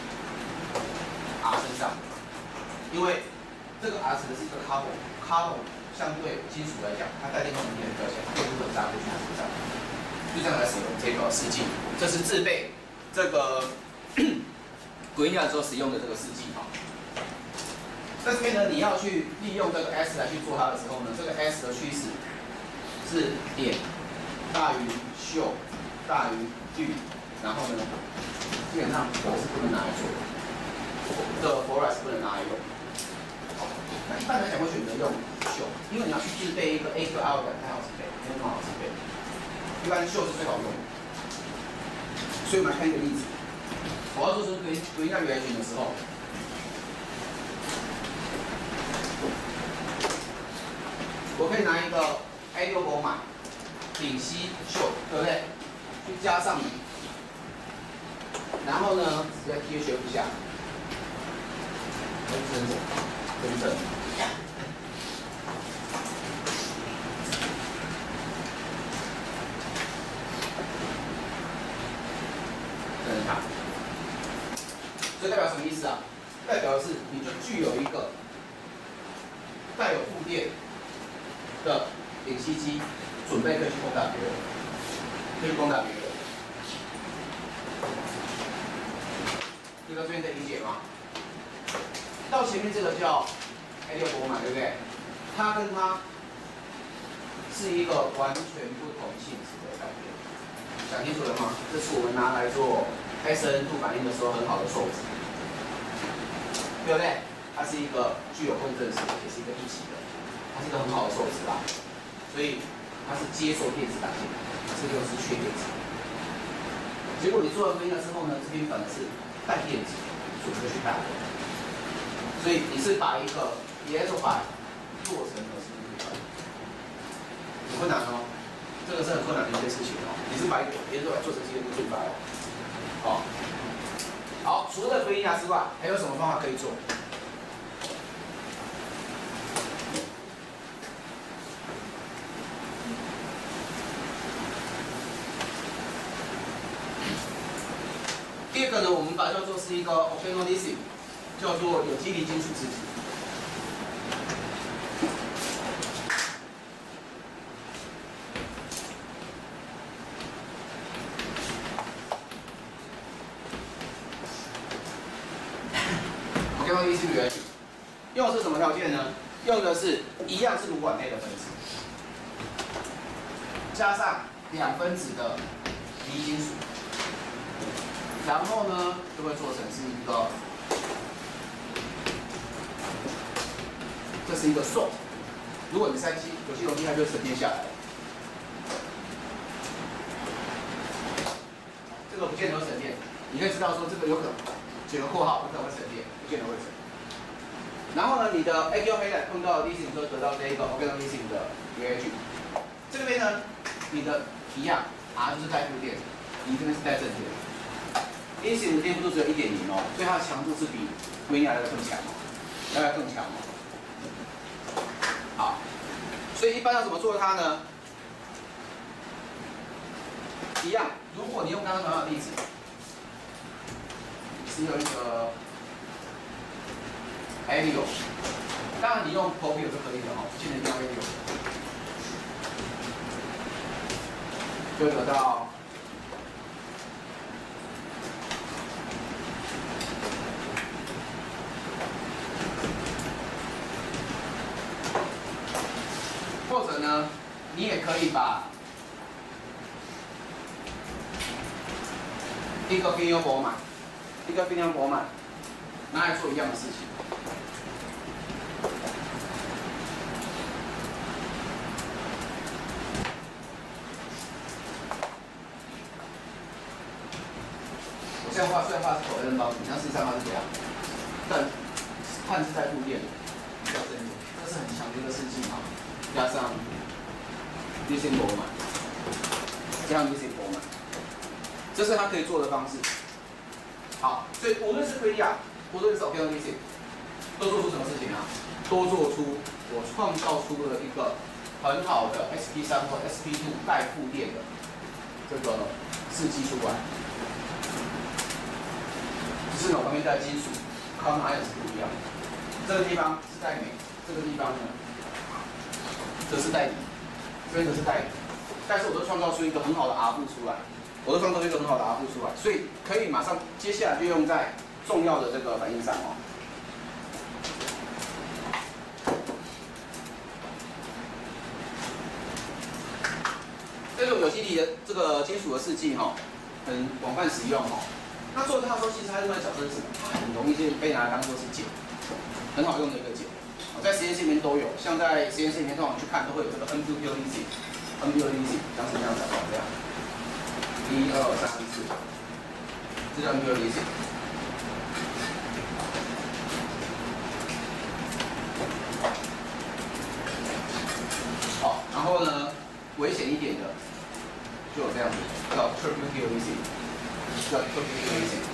R 身上，因为 这个 R 指的是一个 carbon，carbon 相对金属来讲，它带电动能力比较强，电不可扎回去它身上，就这样来使用这个试剂，这是制备这个滚压的时候使用的这个试剂哈。在这边呢，你要去利用这个 S 来去做它的时候呢，这个 S 的趋势是点大于溴大于氯，然后呢，基本上我是不能拿来做的，这个 Fluoride 是不能拿来用。那一般来讲会选择用溴，因为你要去制备一个 A Q R 的太好制备，没有那么好制备。一般溴是最好用的。所以我们来看一个例子，我要做出对对应到原型的时候。 我可以拿一个 A 六 铂锰丙烯溴，对不对？去加上你，然后呢，直接贴学不下，真真真正，等看，这代表什么意思啊？代表的是你就具有一个带有负电。 的丙烯基准备可以去攻打别人，可以去攻打别人。这个这边可以理解吗？到前面这个叫 A 六 铂锰，对不对？它跟它是一个完全不同性质的改变。讲清楚了吗？这是我们拿来做 S N 度反应的时候很好的受质，对不对？它是一个具有共振式，也是一个一体的。 它是一个很好的受质啦，所以它是接受电子打进来，这个是缺电子。结果你做完分压之后呢，这边反而是带电子，准备去带。所以你是把一个 E L 板做成核心对板，很困难哦，这个是很困难的一件事情哦。你是把一个 E L 板做成基本对板哦。好，好，除了分压之外，还有什么方法可以做？ 第二个呢，我们把它叫做是一个 organolism， 叫做有机离金属制剂。organolism 原理用的是什么条件呢？用的是一样是卤管内的分子，加上两分子的离金属。 然后呢，就会做成是一个，这是一个受。如果你塞机有机溶剂，它就沉淀下来了。这个不见得会沉淀，你可以知道说这个有可能，写个括号有可能会沉淀，不见得会沉。然后呢，你的 A Q 黑带碰到 lithium 之后得到这一个 organolism 的 reagent。这边呢，你的一样 R 就是带负电，你这边是带正电。 lithium 的电负度只有一点零哦，所以它的强度是比硅锰来的更强哦，来的更强哦。好，所以一般要怎么做它呢？一样，如果你用刚刚同样的例子，是用一个 A 六，当然你用 P O V 就可以了哦，不见得一定要 A 六，就得到。 或者呢，你也可以把一个冰油铂锰，一个冰油铂锰拿来做一样的事情。我现在画虽然画是口灯包体，但事实上它是怎样？但碳是在负电的，比较正确，这是很强的一个试剂啊。 加上 lithium 铂锰，加上 lithium 铂锰，这是它可以做的方式。好，所以无论是硅亚，无论是 organolism， 都做出什么事情啊？都做出我创造出了一个很好的 S P 三 或 S P 二 带负电的这个试剂出来。只是呢，旁边带金属 ，common ion 是不一样的。这个地方是带镁，这个地方呢？ 则是带锂，这边则是带锂，但是我都创造出一个很好的 R 部出来， 我都创造一个很好的答复出来，所以可以马上接下来就用在重要的这个反应上哦。这种有机体的这个金属的试剂哈，很广泛使用哈。那做它的时候，其实它另外角色是什么？它很容易就被拿来当做是碱，很好用的一个碱。在实验室里面都有，像在实验室里面通常去看都会有这个 N 二 P O D C。N P O D C 像是这样子，这样，一二三四，这是 N P O D C。好，然后呢，危险一点的，就有这样子，叫 Triple P O D C， 叫 Triple P O D C。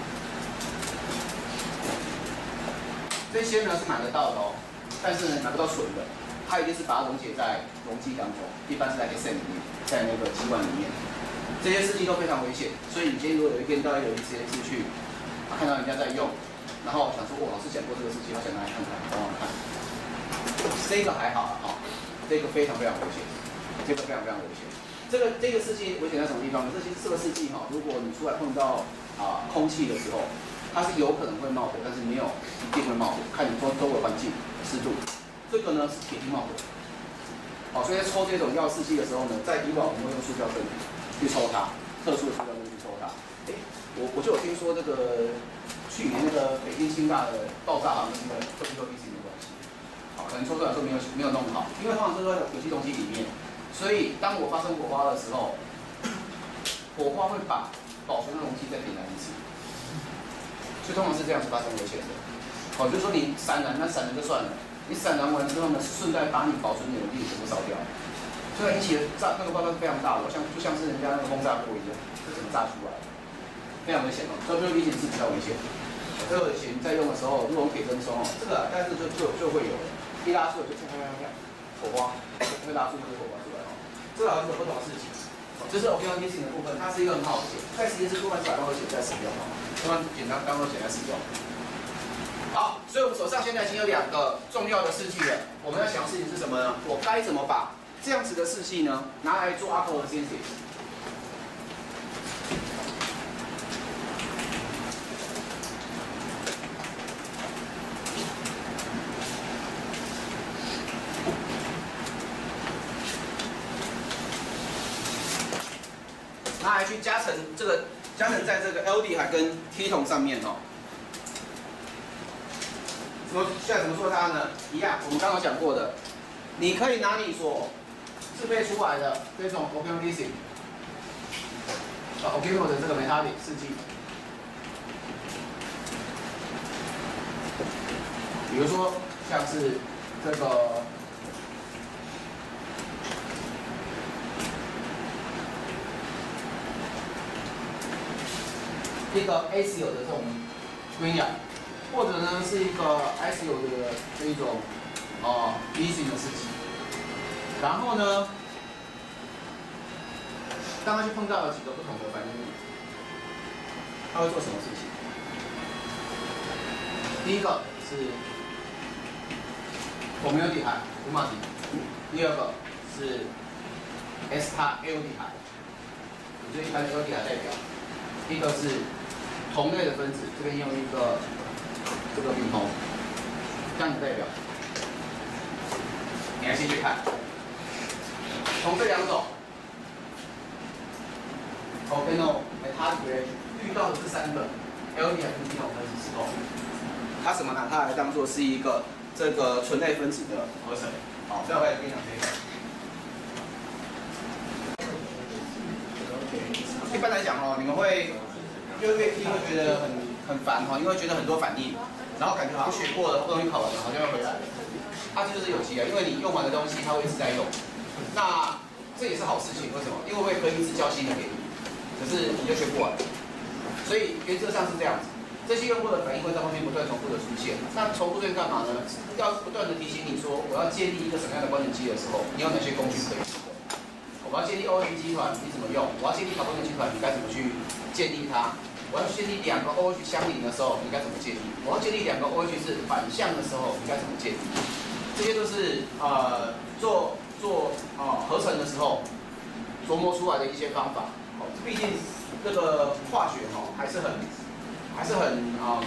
这些呢是买得到的哦，但是呢买不到纯的。它一定是把它溶解在溶剂当中，一般是在 S M 里面，在那个气罐里面。这些试剂都非常危险，所以你今天如果有一天到一个实验室去，看到人家在用，然后想说，哦，老师讲过这个事情，我想拿来看看，帮我看。这个还好啊，这个非常非常危险，这个非常非常危险。这个这个试剂危险在什么地方呢？这些这个试剂哈，如果你出来碰到啊空气的时候，它是有可能会冒火，但是没有一定会冒火，看你周周围环境湿度。这个呢是铁定冒火，好，所以在抽这种药试剂的时候呢，在以往我们会用塑胶针去抽它，特殊的塑胶针去抽它。哎，我我就有听说这个去年那个北京清大的爆炸好像跟特殊特异性有关系，好，可能抽出来的时候没有没有弄好，因为通常都在有机溶剂里面，所以当我发生火花的时候，火花会把保存的溶剂再点燃一次，所以通常是这样子发生危险的。好，就是说你闪燃，那闪燃就算了。你闪燃完之后呢，顺带把你保存的溶剂全部烧掉，所以引起的炸那个爆炸是非常大的，像就像是人家那个轰炸锅一样，这整个炸出来，非常危险哦。所以这个危险是比较危险。这个钱在用的时候，如果用铁针抽哦，这个但是就就就会有了，一拉出来就啪啪啪啪，火花，会拉出一堆火花出来哦。这个好像是有不同的事情。这是 O P O D C 的部分，它是一个很好的碱，在实验室多半是把当做碱在使用哦，多半简单当做碱在使用。好，所以我们手上现在已经有两个重要的试剂了。我们要想的事情是什么呢？我该怎么把这样子的试剂呢拿来做 alcohol synthesis？ 拿来去加成这个，加成在这个 aldehyde 跟 ketone 上面哦。怎么现在怎么做它呢？一样，我们刚刚讲过的，你可以拿你所制备出来的这种 O P O D C， 啊 O P O 的这个 metallic 试剂，比如说像是这个一个 A C 有的这种硅氧。或者呢是一个 I C O 的这一种哦 B 型的试剂，然后呢，当它去碰到了几个不同的反应物，它会做什么事情？第一个是我们有底海无马底，第二个是 S 它 A O 底海，也就是一般的 A O 底海代表，一个是同类的分子，这边用一个。这个冰红，这样子代表，你来先去看，从这两种 ，Organo metallic 遇到的这三个 L D 和 P 同分子之后，它什么呢？它来当做是一个这个纯类分子的合成。好，这样我来跟你讲这个。一般来讲哦，你们会越越听会觉得很很烦哈，因为觉得很多反应。然后感觉好像学过了，东西考完了，好像要回来了。它这就是有机啊，因为你用完的东西，它会一直在用。那这也是好事情，为什么？因为我也可以一直教新的给你，可是你就学不完。所以原则上是这样子，这些用过的反应会在后面不断重复的出现。那重复这干嘛呢？要不断的提醒你说，我要建立一个什么样的关联机的时候，你有哪些工具可以使用？我要建立 O H 集团，你怎么用？我要建立卡顿集团，你该怎么去建立它？我要建立两个 O H 相邻的时候，你该怎么建立？我要建立两个 O H 是反向的时候，你该怎么建立？这些都是呃做做啊、呃、合成的时候琢磨出来的一些方法。哦，毕竟这个化学哈、哦、还是很还是很嗯，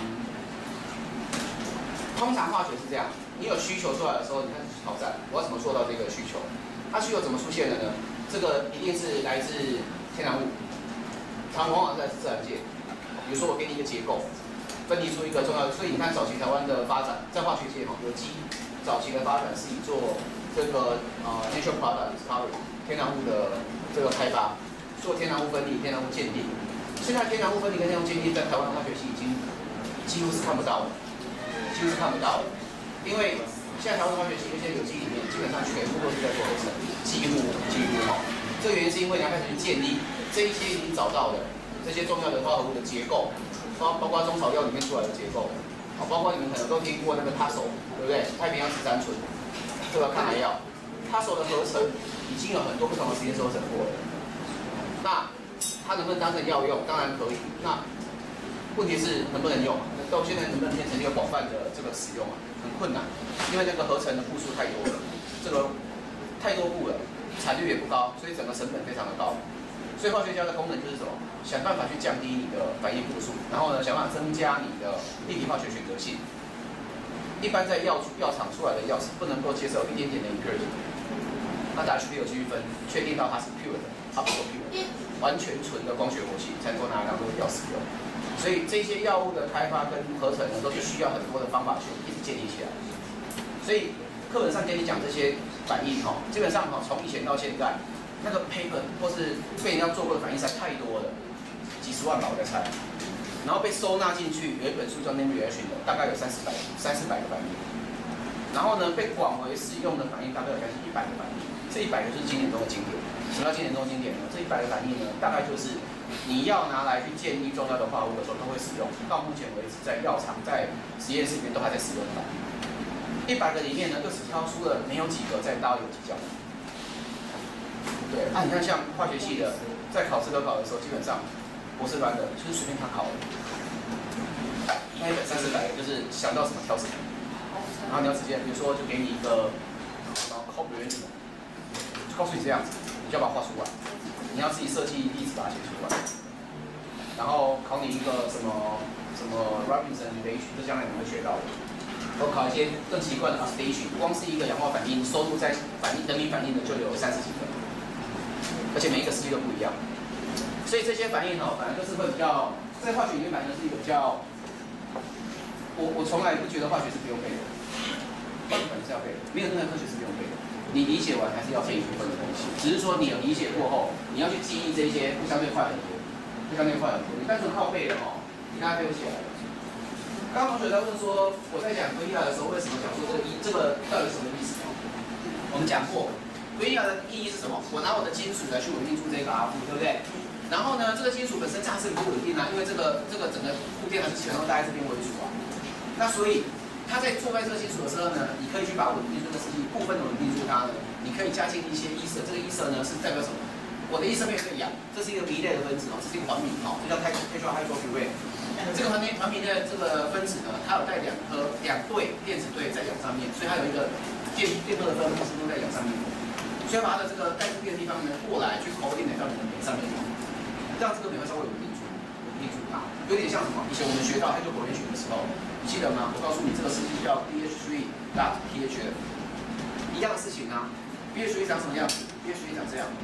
通常化学是这样，你有需求出来的时候，你开始去挑战，我要怎么做到这个需求？它需求怎么出现的呢？这个一定是来自天然物，它往往是来自自然界。比如说我给你一个结构，分离出一个重要的，所以你看早期台湾的发展，在化学界哈，有机早期的发展是以做这个呃 natural product discovery 天然物的这个开发，做天然物分离、天然物鉴定。现在天然物分离跟天然物鉴定在台湾的化学系已经几乎是看不到了，几乎是看不到了，因为现在台湾的化学系那些有机里面基本上全部都是在做合成，几乎几乎哈。这个原因是因为你要开始去建立这一些已经找到的这些重要的化合物的结构，包包括中草药里面出来的结构，好，包括你们可能都听过那个他手，对不对？太平洋紫杉醇这个抗癌药，他手的合成已经有很多不同的实验室合成过了。那它能不能当成药用？当然可以。那问题是能不能用？到现在能不能变成一个广泛的这个使用啊？很困难，因为那个合成的步数太多了，这个太多步了，产率也不高，所以整个成本非常的高。所以化学家的功能就是什么？想办法去降低你的反应步数，然后呢，想办法增加你的立体化学选择性。一般在药药厂出来的药是不能够接受一点点的 impurity， 那大家去有继续分，确定到它是 pure 的 ，absolute pure， 完全纯的光学活性才能够拿来当做药使用。所以这些药物的开发跟合成呢，都是需要很多的方法去一直建立起来。所以课本上跟你讲这些反应哈，基本上哈从以前到现在，那个 paper 或是被人家做过的反应实在太多了，几十万吧我在猜。然后被收纳进去，有一本书叫 Name Reaction 的，大概有三四百三四百个反应。然后呢，被广为使用的反应大概有将近一百个反应，这一百个就是经典中的经典。什么叫经典中的经典呢？这一百个反应呢，大概就是你要拿来去建立重要的化合物的时候都会使用。到目前为止，在药厂、在实验室里面都还在使用的反应。一百个里面呢，就只挑出了没有几个在大有机交流。对，啊，你看像化学系的，在考试科考的时候，基本上博士班的就是随便他考的。那一本三四百个就是想到什么挑什么，然后你要直接，比如说就给你一个，然后考别人什么，就告诉你这样子，你就要把它画出来。你要自己设计例子把它写出来，然后考你一个什么什么 Robinson relation， 这将来你会学到的。我考一些更奇怪的 oxidation， 光是一个氧化反应收录在反应等比反应的就有三十几个，而且每一个式都不一样。所以这些反应哦，反正就是会比较在化学里面反正是一个比较，我我从来不觉得化学是不用背的，化学反正是要背的，没有任何科学是不用背的。你理解完还是要背一部分的东西，只是说你有理解过后，你要去记忆这些，会相对快很多，会相对快很多。你单纯靠背的哦，你大概背不起来了。刚刚同学在问说，我在讲 V E R 的时候，为什么讲说这个一这个到底什么意思？我们讲过 ，V E R 的意义是什么？我拿我的金属来去稳定住这个 R 负，对不对？然后呢，这个金属本身它是不稳定啊，因为这个这个整个固定还是基本上待在这边为主啊。那所以它在做坏这个金属的时候呢，你可以去把稳定住的事情部分的稳定住它呢，你可以加进一些异色，这个异色呢是代表什么？我的异色面有个氧，这是一个醚类的分子哦，这是一个环醚哦，这叫 tetra hydrofurate。这个环醚环醚的这个分子呢，它有带两颗两对电子对在氧上面，所以它有一个电电荷的分布是都在氧上面，所以把它的这个带负电的地方呢过来去口定到你的酶上面，让这个酶会稍微稳定住，稳定住它，有点像什么？以前我们学到 hydrocorrelation 的时候，你记得吗？我告诉你，这个式子叫 B H three dot P H F， 一样的事情啊。B H three 长什么样子 ？B H three 长这样，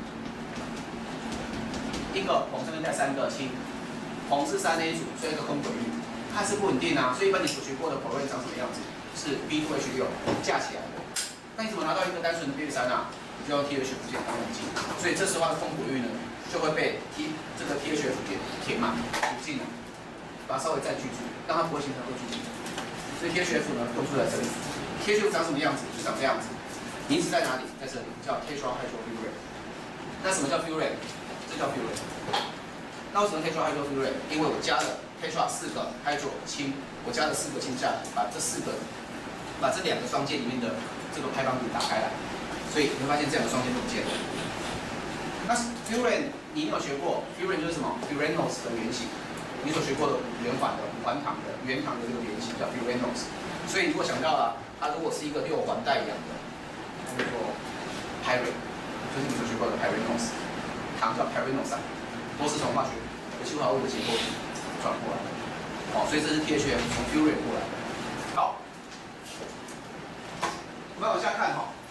一个硼上面带三个氢。硼是三 A 组，所以一个空轨域，它是不稳定啊。所以一般你所学过的 chlorine 长什么样子？是 B 二 H 六架起来的。那你怎么拿到一个单纯的 B 三啊？你就用 T H 辅键当氧基，所以这时候它的空轨域呢就会被 T 这个 T H 辅键填满补进来，把它稍微占据住，让它不会形成二聚体。所以 T H F 呢用出来这里 ，T H F 长什么样子？就长这样子。名字在哪里？在这里，叫 tetra hydrofurate。那什么叫 furate？ 这叫 furate。那为什么 tetra hydrofurate？ 因为我加了 tetra 四个 hydro 氢，我加了四个氢下来，把这四个，把这两个双键里面的这个排放点打开来，所以你会发现这两个双键都不见了。那 furane 你有学过 ？furane 就是什么 ？furanos 的原型，你所学过的圆环的环糖的圆糖的这个原型叫 furanos。所以如果想到了，它如果是一个六环带氧的，它叫做 pyrene， 就是你所学过的 pyrenos， 糖叫 pyrenosine。都是从化学有气化物的结构体转过来。哦，所以这是 T H F 从 Fury 过来的。好，我们往下看哈。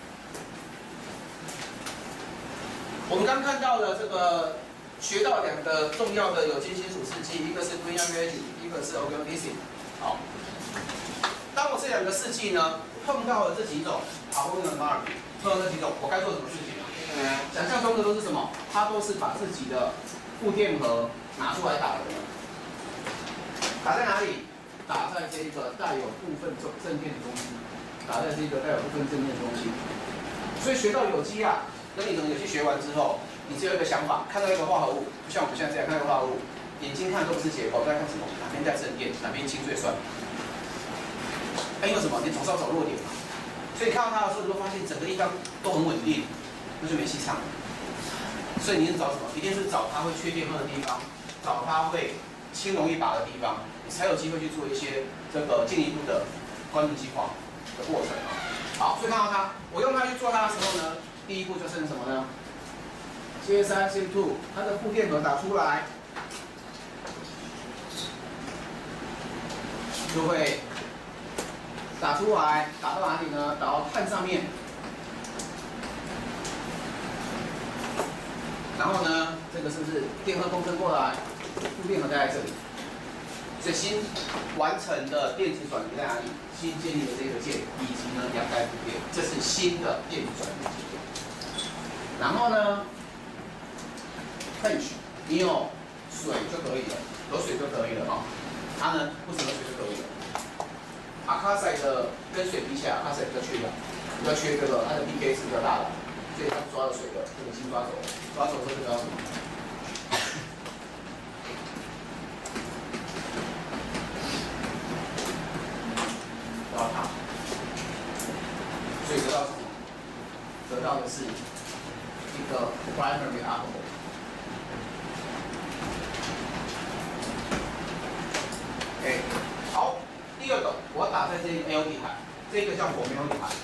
我们刚看到了这个，学到两个重要的有机金属试剂，一个是 Grignard reagent， 一个是 Organisim。好，当我这两个试剂呢碰到了这几种 Carbonyl mark， 碰到这几种，我该做什么事情啊？嗯，想象中的都是什么？它都是把自己的负电荷拿出来打的呢。打在哪里？打在这个带有部分正正电的东西，打在这个带有部分正电的东西。所以学到有机啊。跟你从有机学完之后，你只有一个想法，看到一个化合物，就像我们现在这样看到一个化合物，眼睛看都不是结构，都在看什么？哪边带正电，哪边氢最酸？哎，因为什么？你总是要找弱点嘛。所以看到它的时候，你会发现整个地方都很稳定，那就没戏唱了。所以你是找什么？一定是找它会缺电荷的地方，找它会氢容易拔的地方，你才有机会去做一些这个进一步的关门计划的过程啊。好，所以看到它，我用它去做它的时候呢？第一步就是什么呢 ？C S I C two， 它的负电荷打出来，就会打出来，打到哪里呢？打到碳上面。然后呢，这个是不是电荷共振过来？负电荷待在这里，所以新完成的电子转移在哪里？新建立的这个键，以及呢阳台负电，这是新的电子转移节点。然后呢 ，quench， 你有水就可以了，有水就可以了哈、哦。它呢，不止有水就可以了。阿卡塞的跟水比起来，阿卡塞比较缺氧，比较缺这个，它的 pK 是比较大的，所以它抓到水的这个氢抓走，抓走之后就叫什么？抓它，所以得到什么？得到的是。一个 primary alcohol。OK， 好，第二个我打在这个 L D 海，这个叫火苗底海。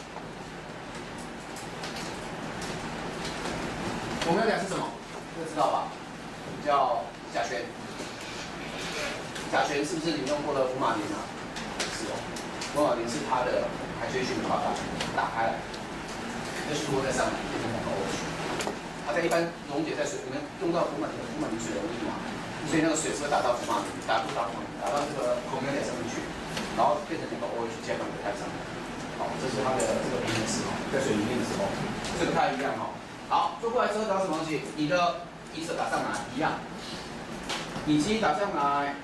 火苗底海是什么？这个知道吧？叫甲醛。甲醛是不是你用过的福马林啊？是哦，福马林是它的海水循环法打开来 ，H 二 O 在上面变成两个 OH。它在一般溶解在水里面用到福马林，福马林水溶液嘛，所以那个水是会打到福马林，打不打福马林，打到这个口面点上面去，然后变成那个 OH 加到你的碳上面。好，这是它的这个平衡式哦，在水里面的时候，这个不太一样哦。好，做过来之后得到什么东西？你的一色打上来一样，乙基打上来。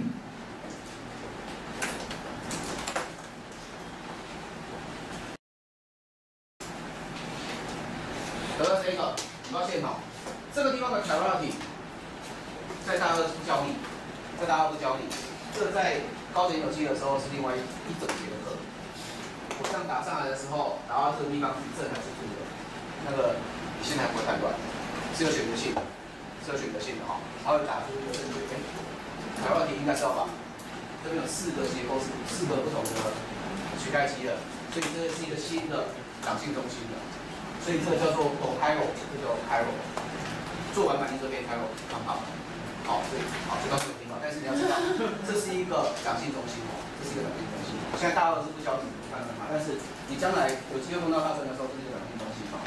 得到这个，你发现哦，这个地方的 chirality， 在大二不教你，在大二不教你，这个在高检有机的时候是另外一一整节的课。我这样打上来的时候，打到这个地方是正还是负的，那个你现在还不会判断，是有选择性的，是有选择性的哈、哦，它会打出一个正确。哎 chirality 应该知道吧？这边有四个结构是四个不同的取代基的，所以这是一个新的两性中心的。所以这个叫做 Cairo， 这叫 Cairo。做完反应就变 Cairo， 很好。好，所以好，这告诉你听好，但是你要知道，这是一个两性中心哦，这是一个两性中心。现在大二是不教你怎么判断嘛，但是你将来有机会碰到大神的时候，这是一个两性中心哦。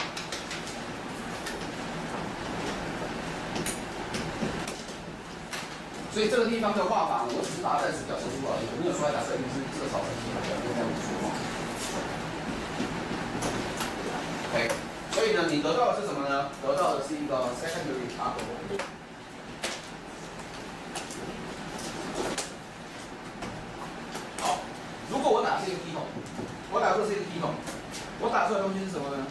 所以这个地方的画法，我只是把它暂时表示出来，我没有说它假设一定是这个少成绩的，不要这样说哦。OK。所以呢，你得到的是什么呢？得到的是一个 secondary alcohol。好，如果我打的是一个 ketone， 我打的是一个 ketone， 我打出来的东西是什么呢？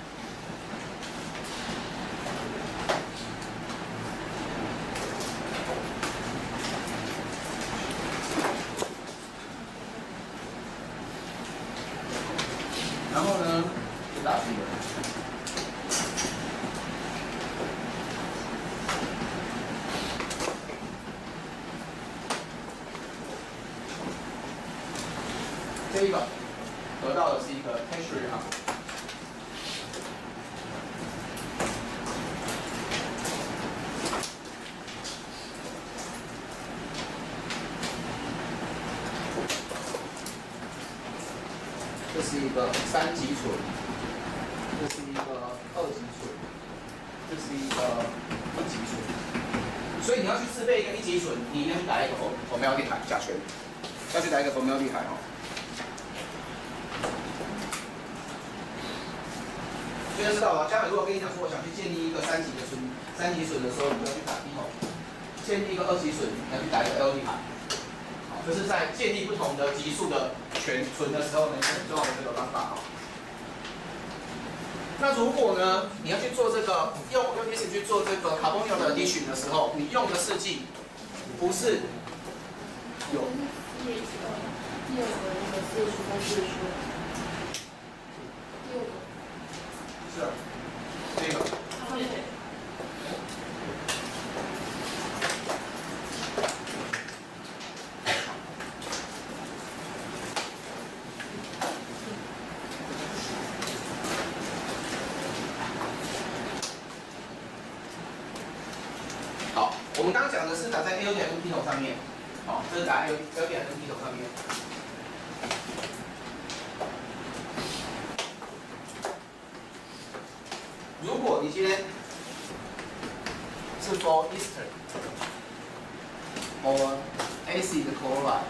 然后呢，就打出一个。这一个得到的是一个 tertiary alcohol。 是一个三级醇，这是一个二级醇，这是一个一级醇。所以你要去制备一个一级醇，你一定要去打一个氟喵地海甲醛，要去打一个氟喵地海哦。所以就知道了，将来如果跟你讲说我想去建立一个三级的醇，三级醇的时候，你就要去打低头；建立一个二级醇，你要去打一个 L 地海。好，这是在建立不同的级数的醛醇的时候呢，一个很重要的这个方法哈。那如果呢，你要去做这个用用 yeast 去做这个 carbonyl 的 addition 的时候，你用的试剂不是有第二个那个四十跟四十，第二个是啊，这个。好，我们刚刚讲的是打在 A O 点跟 P 头上面，好，这是打 A O 点跟 P 头上面。如果你今天是 for ester or acid chloride，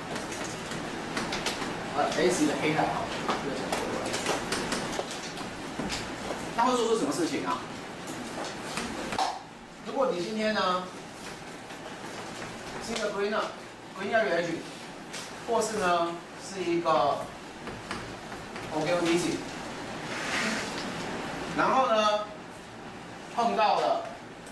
呃 acid 黑海好，这个讲 chloride， 它会做出什么事情啊？如果你今天呢是一个 greener greener reagent， 或是呢是一个 organic， 然后呢碰到了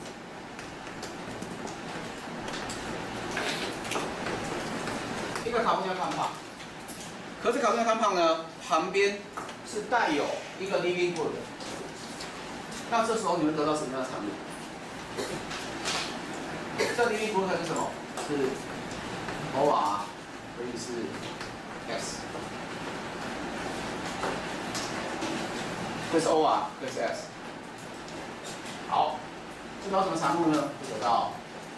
一个 carbonyl compound， 可是 carbonyl compound 呢旁边是带有一个 leaving group， 那这时候你会得到什么样的产物？这 leaving group 是什么？是 O R， 所以是 S。这是 O R， 这是 S。好，这得到什么产物呢？就得到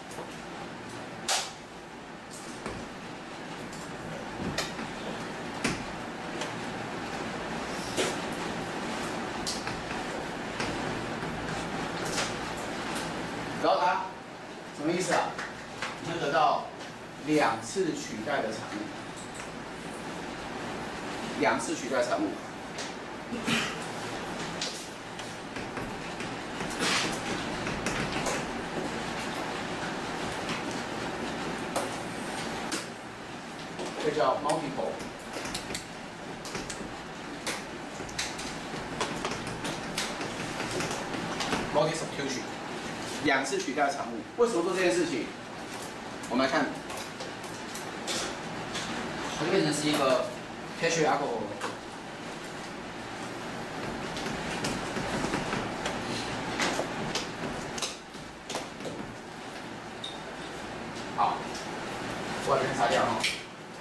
得到它什么意思啊？你就得到两次取代的产物，两次取代产物。这叫 multiple multi substitution， 两次取代产物。为什么做这件事情？我们来看，它就变成是一个 cache alcohol。好，我把这边擦掉哈。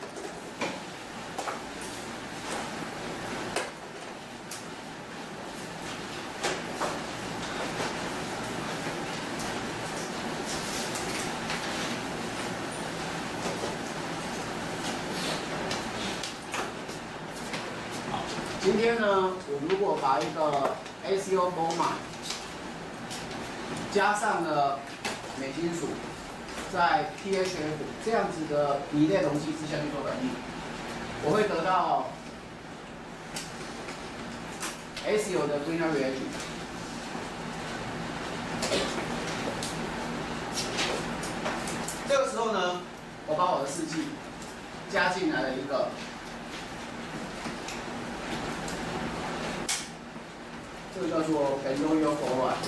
今天呢，我如果把一个 A C O bromide 加上了镁金属，在 P H F 这样子的醚类溶剂之下去做反应，我会得到 A C O 的 greener reagent。这个时候呢，我把我的试剂加进来了一个。这个叫做 benzoyl chloride，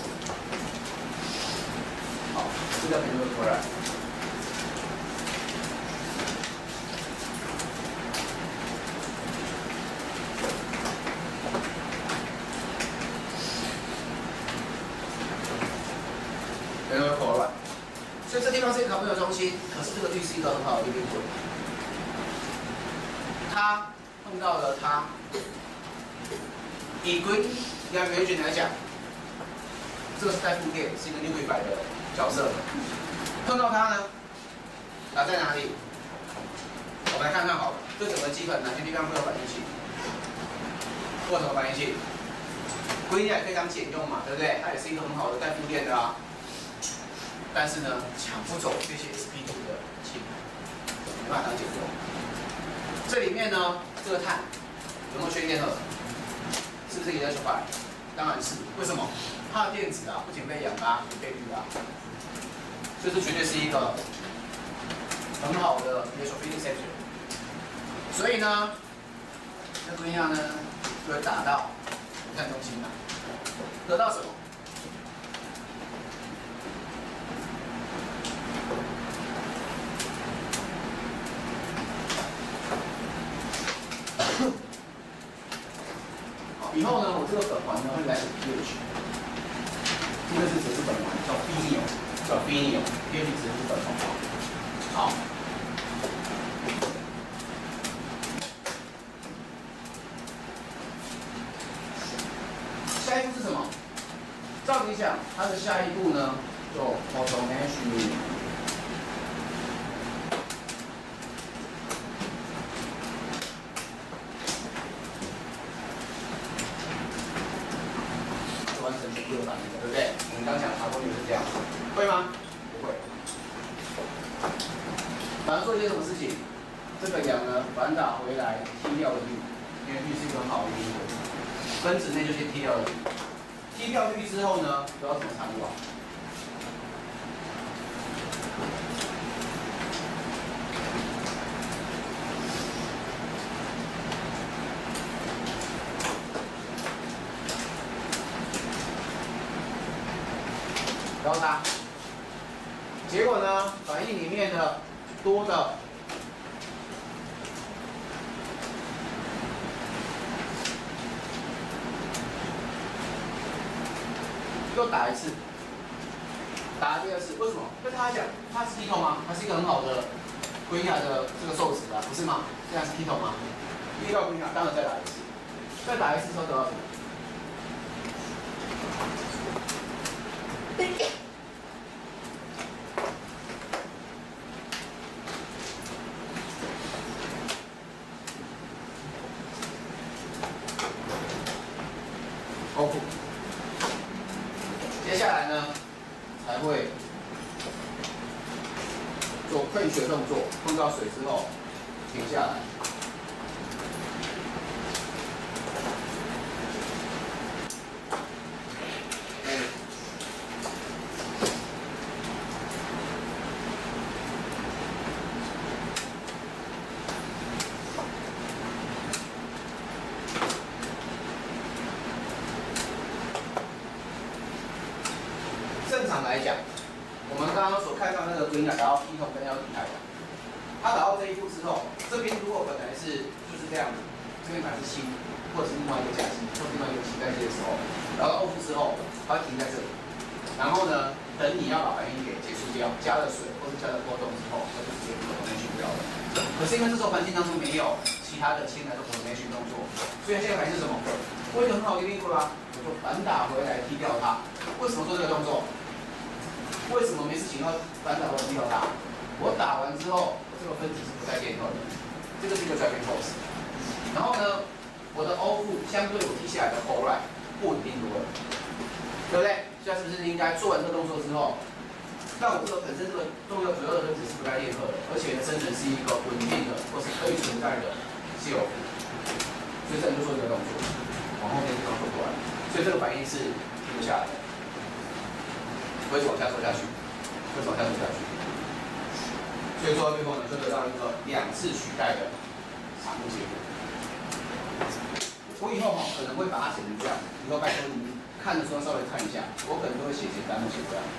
好，这叫 benzoyl chloride。benzoyl chloride， 所以这地方是一个carbonyl中心，可是这个氯是一个很好的利用。它碰到了它，以 green要reagent来讲，这个是带负电，是一个六一百的角色。碰到它呢，打在哪里？我们来看看好了，对整个基本哪些地方会有反应性？ 或什么反应器？硅镊也非常简用嘛，对不对？它也是一个很好的带负电的啊。但是呢，抢不走这些 S P 二 的氢，没办法当解用。这里面呢，这个碳有没有缺电荷？是不是也在出来？当然是。为什么？它的电子啊，不仅被氧啊，也被氯啊，所以这绝对是一个很好的 electrophilic sector。所以呢，这个样呢，就会打到碳中心来，得到什么？好，以后呢，我这个苯环呢会来自 pH， 这个是指是苯环，叫 phenol， 叫 phenol，pH 指的是苯环。好。下一步是什么？照理讲，它的下一步呢，就 automation。完成全部的反应，对不对？我们刚讲查过率是这样，会吗？不会。反而做一些什么事情？这个氧呢，反打回来踢掉了氯，因为氯是一个很好的因子。分子内就先踢掉了氯，踢掉氯之后呢，都要怎么产物啊？然后它，结果呢，反应里面的多的又打一次，打第二次，为什么？对他来讲，它是 keto 吗？它是一个很好的硅镊的这个受质啊，不是吗？这样是 keto 吗？遇到硅镊，当然再打一次，再打一次之后得到什么？O 接下来呢，才会做喷血动作，碰到水之后停下来。正常来讲，我们刚刚所看到那个硅镊打到 keto 跟 aldehyde 太阳，它打到这一步之后，这边如果本来是就是这样子，这边本来是氢，或者是另外一个甲基，或者另外一个氢在这的时候，然后 O 之后，它会停在这里，然后呢，等你要把反应给结束掉，加了水或者加了波动之后，它就直接 coordination 掉了。可是因为这时候环境当中没有其他的氢来做 coordination 动作，所以现在反应是什么？我有很好的例子啦，我就反打回来踢掉它。为什么做这个动作？为什么没事情要反打回来踢掉它？我打完之后，这个分子是不带电荷的，这个是一个 driving force。然后呢，我的 O 负相对我踢下来的 chloride 不稳定多了，对不对？现在是不是应该做完这个动作之后，让我这个本身这个重要主要的分子是不带电荷的，而且呢生成是一个稳定的或是可以存在的 C O 所以这样就做这个动作，往后面就做过来，所以这个反应是停不下来的。不会往下做下去，会往下做下去，所以做到最后呢，就得到一个两次取代的产物结果。我以后哈可能会把它写成这样，以后拜托你看的时候稍微看一下，我可能都会写简单的写这样。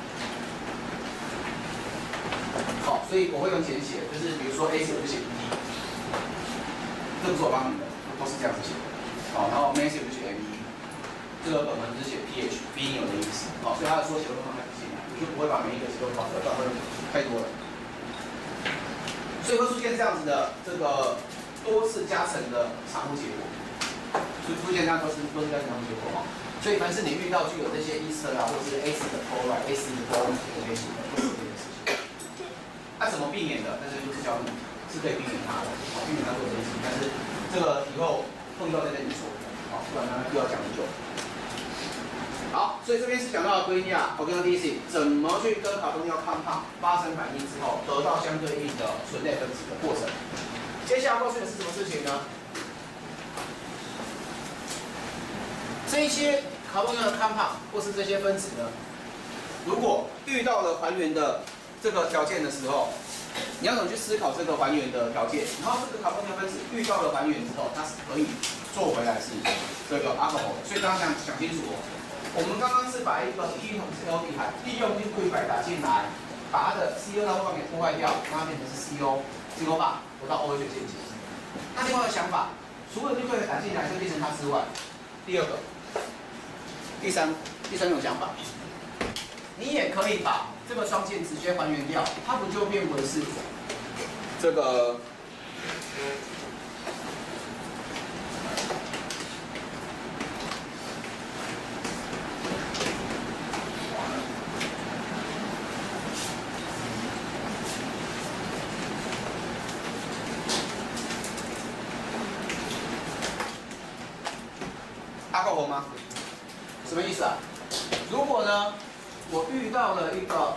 好，所以我会用简写，就是比如说 A 我就写 B T， 这不是我帮你的，都是这样子写的。好，然后 mass 我就写 M E， 这个本文是写 pH、phenol 的意思。好，所以它的缩写会放在进来，我就不会把每一个都搞得搞得太多了。所以会出现这样子的这个多次加成的产物结果，就出现这样都是都是加成产物结果哈。所以凡是你遇到具有这些 ester 啊，或者是 acid 的 chloride、acid 的 chloride 这类型的，会有这件事情。那、啊、怎么避免的？但是就是教你是可以避免它的，避免它做这件事情。但是这个以后碰到再跟你说。 好，不然呢又要讲很久。好，所以这边是讲到了硅亚 organic 怎么去跟卡通药抗抗发生反应之后，得到相对应的醇类分子的过程。接下来告诉你的是什么事情呢？这一些卡通药的抗抗或是这些分子呢，如果遇到了还原的这个条件的时候，你要怎么去思考这个还原的条件？然后这个卡通药分子遇到了还原之后，它是可以做回来是这个 alcohol 的。所以大家想想清楚哦。我们刚刚是把一个低桶 C O 地海利用氯氦打进来，把它的 C O 它给破坏掉，让它变成是 C O，C O 吧，得到 O H 键结。那另外一个想法，除了氯氦打进来就变成它之外，第二个、第三、第三种想法，你也可以把这个双键直接还原掉，它不就变为是这个？阿够红吗？什么意思啊？如果呢，我遇到了一个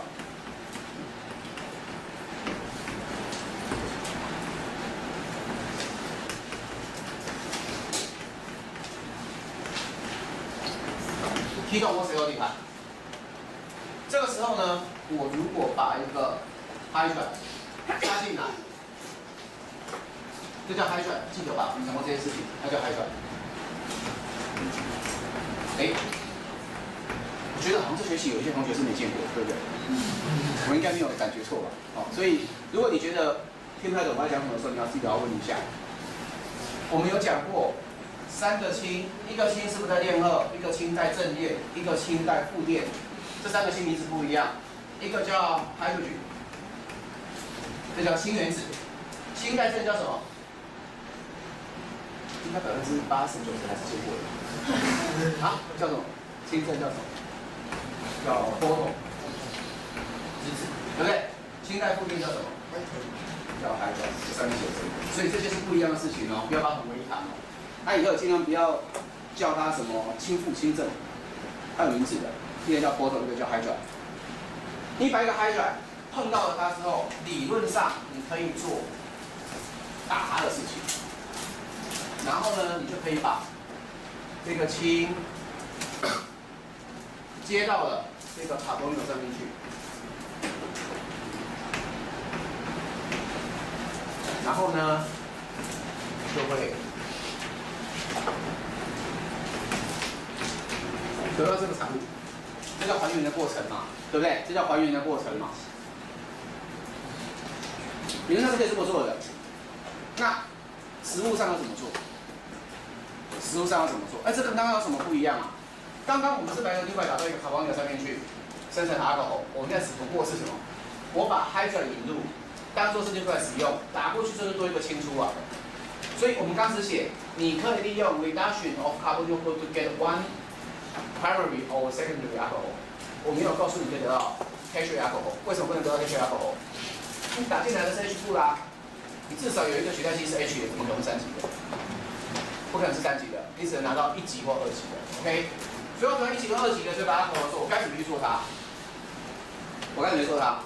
提动或 C O 地盘，这个时候呢，我如果把一个 hydrogen 加进来，这叫 hydrogen， 记得吧？我们讲过这件事情，它叫 hydrogen。哎，我觉得好像这学期有一些同学是没见过，对不对？我应该没有感觉错吧？好，所以如果你觉得听不太懂我在讲什么的时候，你要记得要问一下。我们有讲过三个氢，一个氢是不是在链二，一个氢在正链，一个氢在负链，这三个氢离子不一样，一个叫 hydrogen， 这叫氢原子，氢在正叫什么？应该百分之八十九十还是见过的。啊，叫什么？氢正叫什么？叫波动质子，对不对？氢在负电叫什么？叫氦氖，上面写着。所以这些是不一样的事情哦，不要把它混为一谈哦。那以后尽量不要叫它什么氢负氢正，它有名字的，一个叫波动，一个叫氦氖。你把一个氦氖碰到了它之后，理论上你可以做打它的事情。然后呢，你就可以把这个氢接到了这个卡波纽上面去，然后呢就会得到这个产物，这叫还原的过程嘛，对不对？这叫还原的过程嘛。理论上是可以这么做的。那实物上要怎么做？实物上要怎么做？哎，这跟刚刚有什么不一样啊？刚刚我们是把一个氯氦打到一个卡邦纽上面去，生成 alcohol。我们现在只不过是什么？我把 hydrogen 引入，当做是氯氦使用，打过去就是多一个氢出来。所以我们刚才写，你可以利用 reduction of carbon to get one primary or secondary alcohol。我没有告诉你可以得到 tertiary alcohol， 为什么不能得到 tertiary alcohol？ 你打进来的是 H 负啦，你至少有一个取代基是 H 的，怎么可能是三级的？不可能是三级的，你只能拿到一级或二级的 ，OK？ 所以我可能一级跟二级的，就把它跟我说，我该怎么去做它？我该怎么去做它？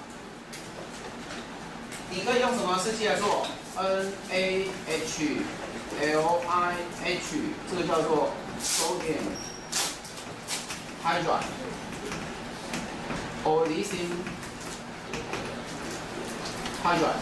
你可以用什么试剂来做 ？N A H L I H， 这个叫做 sodium hydride or lithium hydride，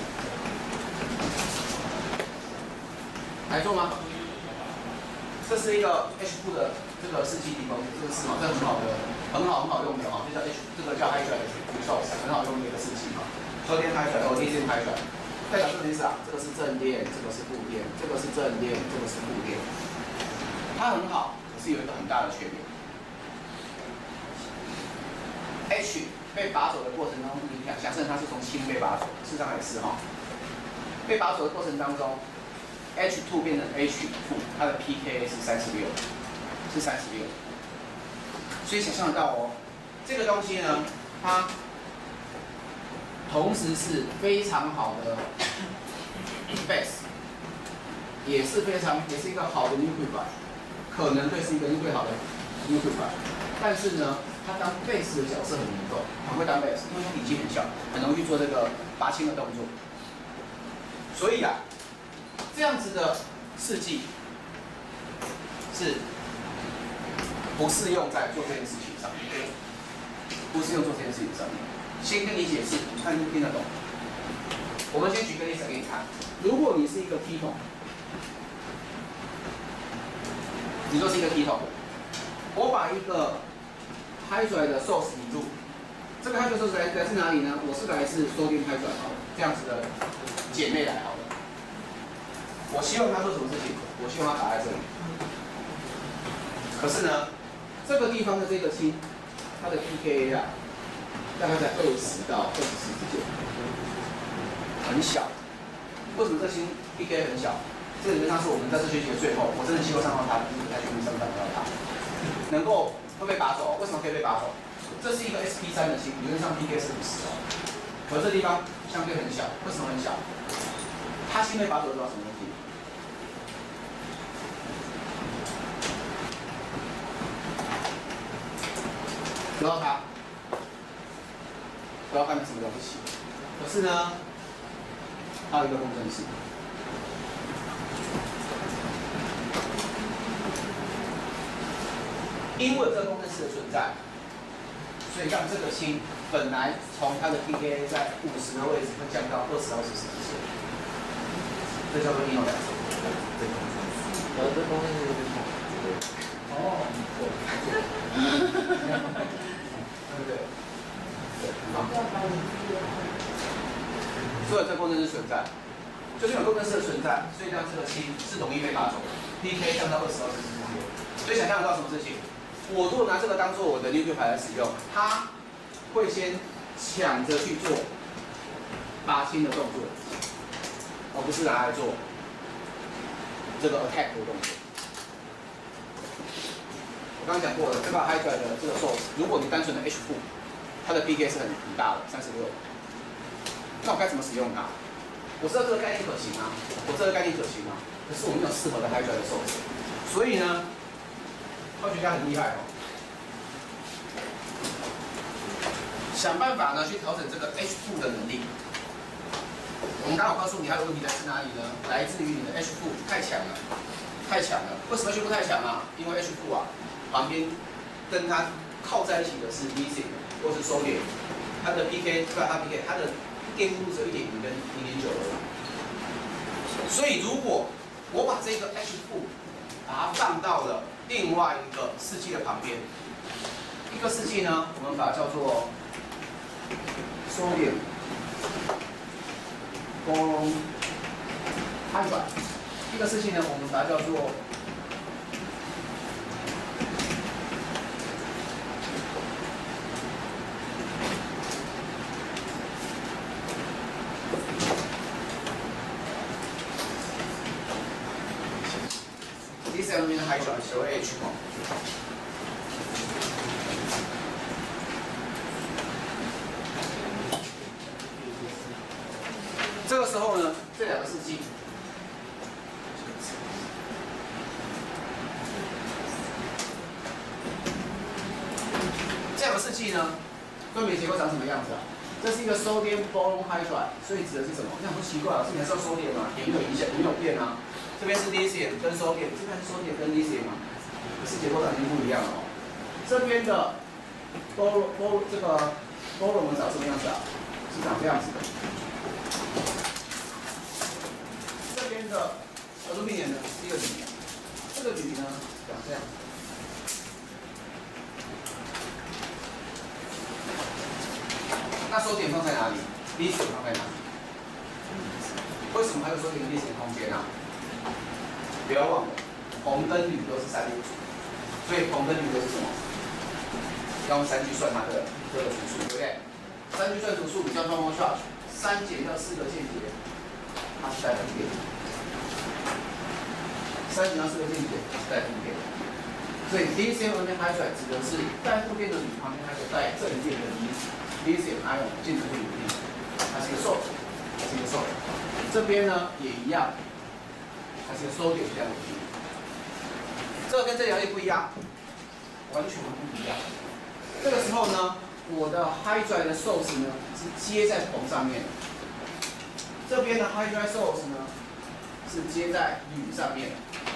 来做吗？这是一个 H 负的这个试剂提供，这个是嘛，这很好的，很好很好用的哈，这叫 H， 这个叫 hydride resource， 很好用的一个试剂哈。sodium hydride or lithium hydride， 代表这件事啊，这个是正电，这个是负电，这个是正电，这个是负电。它很好，可是有一个很大的缺点。H 被拔走的过程当中，你想假设它是从氢被拔走，事实上也是哈。被拔走的过程当中 ，H 二 变成 H 负，它的 P K A 是三十六，是三十六。所以想象得到哦，这个东西呢，它同时是非常好的 base， 也是非常，也是一个好的 liquid， 可可能对是一个最好的 nucleophile， 但是呢，它当 base 的角色很严重，很会当 base， 因为它体积很小，很容易做这个拔清的动作。所以啊，这样子的试剂是不适用在做这件事情上面，不适用做这件事情上面。先跟你解释，你看听得懂？我们先举个例子给你看。如果你是一个 T 筒，你就是一个 T 筒，我把一个拍出来的 source 引入，这个拍出来的 source 来来自哪里呢？我是来自收电拍出来好了，这样子的姐妹来好了。我希望它做什么事情？我希望它打在这里。可是呢，这个地方的这个氢，它的 pKa 啊，大概在二十到二十四之间，很小。为什么这氢 pKa 很小？这个原上是我们在这学期的最后，我真的希望上到它，不太确定上不上到它，能够会被拔走。为什么可以被拔走？这是一个 S P 三 的氢，理论上 pKa 是五十哦，可这地方相对很小。为什么很小？它氢被拔走得到什么东西？得到它，得到它没什么了不起。可是呢，还有一个共振式。因为有这个共振式的存在，所以让这个氢本来从它的 pKa 在五十的位置会降到二十到四十之间，这叫做应用两层。 然后这共振式就是哦，对不对？对，很好。所以这共振式存在，就是有共振式的存在，所以让这个氢是容易被拔走的 ，pKa 降到二十到四十之间。所以想象得到什么事情？我如果拿这个当做我的 nucleophile 来使用，它会先抢着去做拔清的动作，而不是拿来做这个 attack 的动作。我刚刚讲过了，这个拍出来的这个 source， 如果你单纯的 H 负，它的 pKa 是很很大的，三十六。那我该怎么使用它？我知道这个概念可行啊，我知道这个概念可行啊，可是我没有适合的拍出来的 source， 所以呢，化学家很厉害哦，想办法呢去调整这个 H 负的能力。我们刚好告诉你，它的问题来自哪里呢？来自于你的 H 负太强了，太强了。为什么 H 负太强啊？因为 H 负啊，旁边跟它靠在一起的是 lithium 或是 sodium， 它的 pK 不然它 pK 它的电路只有一点零跟零点九而已。所以如果我把这个 H 负把它放到了另外一个试剂的旁边，一个试剂呢，我们把它叫做 sodium boron hydride， 一个试剂呢，我们把它叫做lithium hydride 小 H 嘛。这个时候呢，这两个试剂，这两个试剂呢，分别结构长什么样子啊？这是一个 sodium boron hydride， 所以指的是什么？那很奇怪啊，是你还是要 sodium 啊，也没有影响，也没有变啊。这边是 lithium 跟 sodium， 这边是 sodium 跟 lithium 嘛，可是结构长已经不一样了哦。这边的 boron boron 这个 boron 长什么样子啊？是长这样子的。这边的 aluminium 呢是一个铝，这个铝呢长这样。那收点放在哪里 ？lithium 放在哪里？为什么还有收点跟 lithium 空间啊？不要忘了，硼跟铝都是三元组，所以硼跟铝都是什么？要用三去算它的这个除数，对不对？三去算除数，你叫 normal charge， 三减掉四个间接，它是带负电。三减掉四个间接，它是带负电。所以 lithium ion hydride 指的是带负电的铝旁边还有带正电的离子 lithium ion 进入铝离子，它是一个 source， 它是一个 source。这边呢也一样。它是个收点这样的。 这个跟这条线不一样，完全不一样。这个时候呢，我的 high drive 的 source 呢是接在硼上面的，这边的 high drive source 呢是接在铝上面的。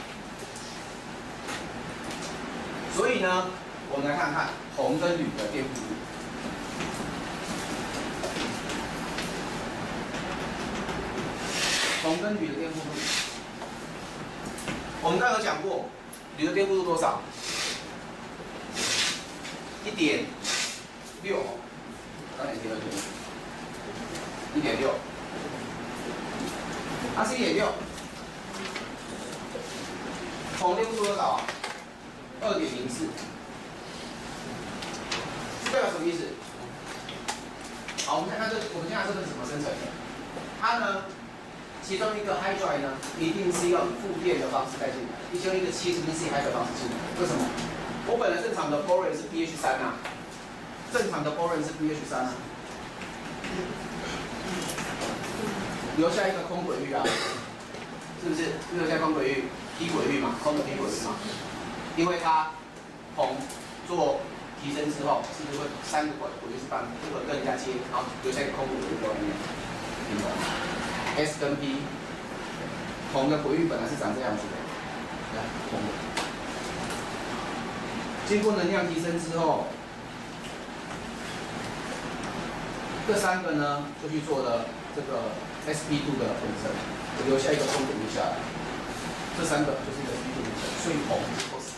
所以呢，我们来看看硼跟铝的电负度。硼跟铝的电负度，我们刚刚有讲过，铝的电负度多少？一点六，刚才提了一点六，它是一点六。硼电负度多少啊？二点零四，代表什么意思？好，我们看看这，我们看看这个是怎么生成的。它呢？其中一个 high drive 呢，一定是要以负电的方式带进来，其中一个七十跟 C high 的方式进来。为什么？我本来正常的 boron 是 pH 三啊，正常的 boron 是 pH 三啊，留下一个空轨域啊，是不是？留下空轨域，低轨域嘛，空的低轨域嘛，因为它硼做提升之后，是不是会三个轨轨域是半这个跟人家接，然后留下一个空轨域在外面，明白吗？ S 跟 P， 硼的轨域本来是长这样子的，来，硼的，经过能量提升之后，这三个呢就去做了这个 S P 二 的混成，就留下一个空轨域下来，这三个就是一个 S P 二 混成，所以硼是 cos，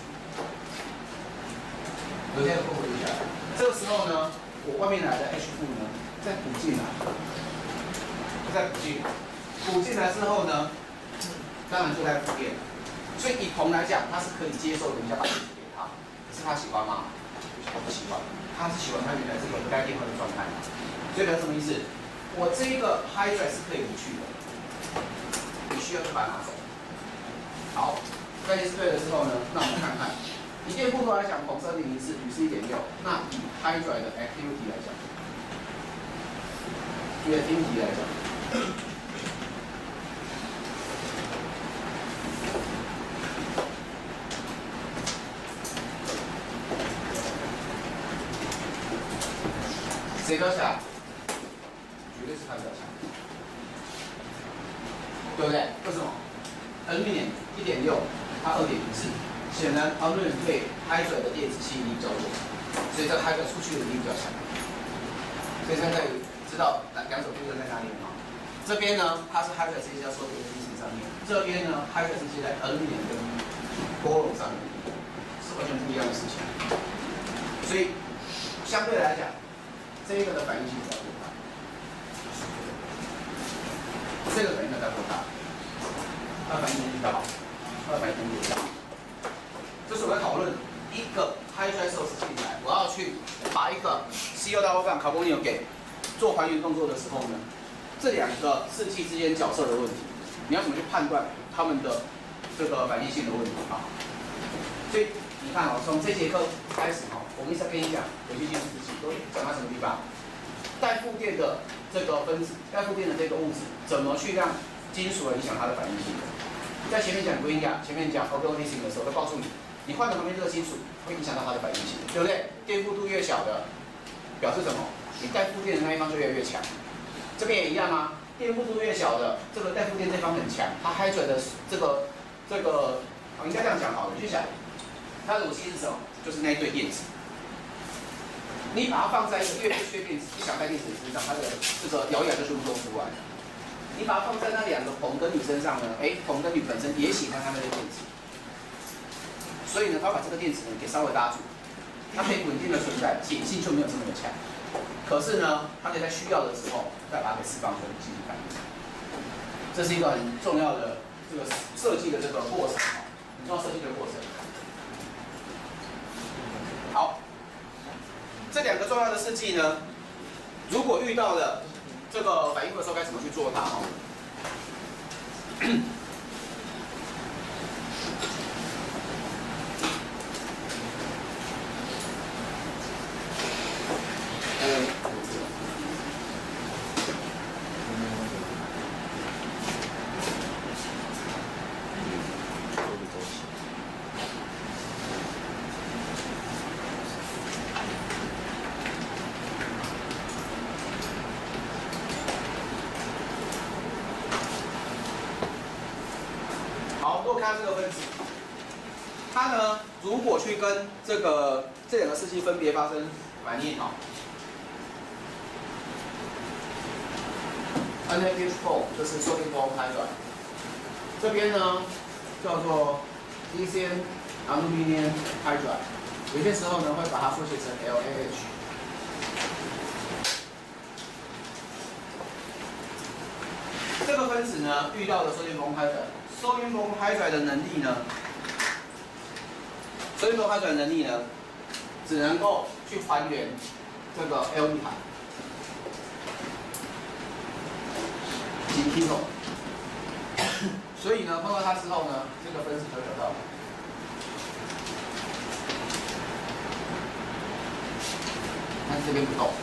留下一个空轨域下来。这个时候呢，我外面来的 H 负呢再补进来。 再补进，补进来之后呢，当然就在负电。所以以硼来讲，它是可以接受人家把电给它，可是他喜欢吗？他不喜欢，他是喜欢他原来这个该电荷的状态。所以表示什么意思？我这一个 high drive 是可以离去的，你需要就把它拿走。好，概念是对了之后呢，那我们看看，以电负度来讲，硼是二点零四，铝是一点六，那以 high drive 的 activity 来讲，以 activity 来讲。 谁比较强？绝对是它比较强，对不对？为什么 ？Aluminium 一点六，它二点零四，显然 Aluminium 对 high drive 的电子吸引力比较弱，所以这个 high drive 出去的力比较强。所以现在可以知道两两种部分在哪里了吗？ 这边呢，它是 high drive 直接要收在机型上面；这边呢 ，high drive 是接在 aluminum 跟 boron 上面，是完全不一样的事情。所以相对来讲，这一个的反应性比较过大，这个反应比较过大，它反应能力比较好，它的反应能力比较好。这是我在讨论一个 high drive source 进来，我要去把一个 C O 大波棒 carbonyl 给做还原动作的时候呢？ 这两个试剂之间角色的问题，你要怎么去判断它们的这个反应性的问题啊？所以你看哦，从这节课开始哦，我们一直在跟你讲有机金属试剂，都讲到什么地方？带负电的这个分子，带负电的这个物质，怎么去让金属来影响它的反应性？在前面讲硅亚，前面讲 organizing 的时候，都告诉你，你换了旁边这个金属，会影响到它的反应性，对不对？电负度越小的，表示什么？你带负电的那一方就越来越强。 这边也一样啊，电负度越小的，这个带负电这方很强，它 high drive 的这个这个，我应该这样讲好了，你去想，它的武器是什么？就是那一对电子。你把它放在一个越不缺电子、不想带电子的身上，它的这个摇一摇就全部都出来了。你把它放在那两个硼跟铝身上呢，哎，硼跟铝本身也喜欢它那个电子，所以呢，它把这个电子呢给稍微拉住，它可以稳定的存在，碱性就没有这么的强。 可是呢，它可以在需要的时候再把它给释放出来进行反应，这是一个很重要的这个设计的这个过程，很重要设计的过程。好，这两个重要的试剂呢，如果遇到了这个反应的时候，该怎么去做它？哦。 它这个分子，它呢如果去跟这个这两个试剂分别发生反应哈 ，N A H 四 这是 sodium borohydride， 这边呢叫做 D C N aluminum hydride， 有些时候呢会把它缩写成 L A H。 这个分子呢遇到的 sodium borohydride，sodium borohydride 的能力呢 ，sodium borohydride 的能力呢，只能够去还原这个 L 一盘及 ketone， 所以呢碰到它之后呢，这个分子就得到。但是这边不动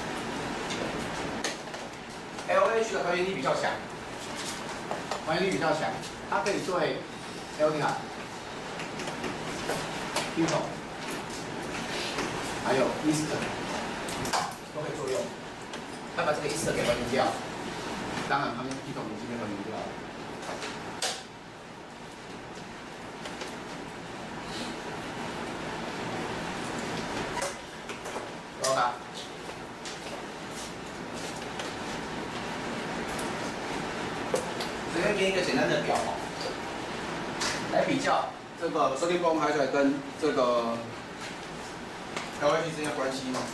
，L H 的还原力比较强。 还原力比较强，它可以对 L D 海、ketone 还有 ester 都可以作用。它把这个 ester 给还原掉，当然旁边 ketone 已经被还原掉了。多少？ 这边给一个简单的表哦，来比较这个 sodium borohydride 跟这个 L H 之间的关系嘛。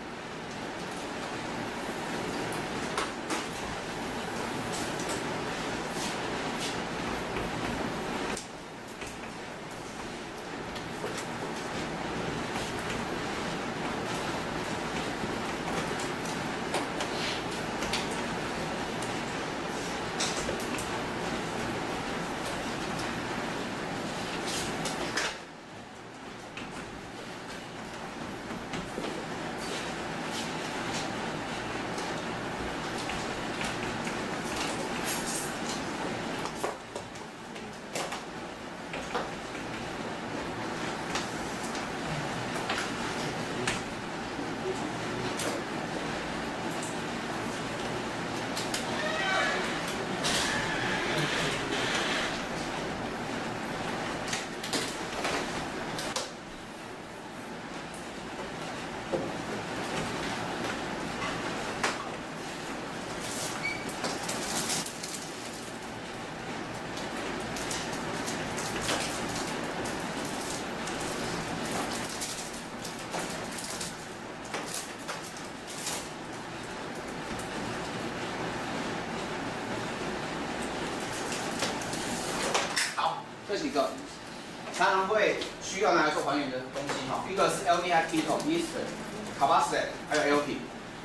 这几个常常会需要拿来做还原的东西哈，一个是 L D I ketone、ester、carbazole 还有 L P。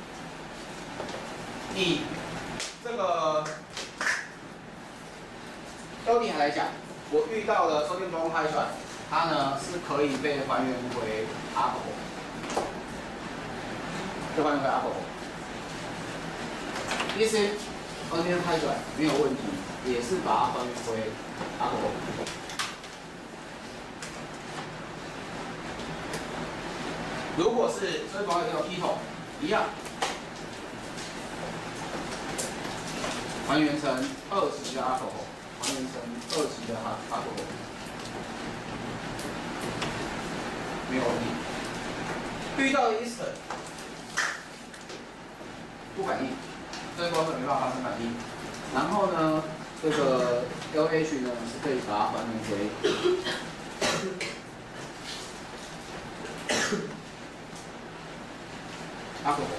以这个 L D I 来讲，我遇到了 sodium borohydride， 它呢是可以被还原为 alcohol， 被还原为 alcohol。D C N aluminum hydride 没有问题，也是把它还原为 alcohol。 如果是所以保有这种 ketone 一样，还原成二级的 alcohol， 还原成二级的 alcohol， 没有问题。遇到 ester 不反应，这部分没办法发生反应。然后呢，这个 L H 呢是可以把它还原为。alcohol。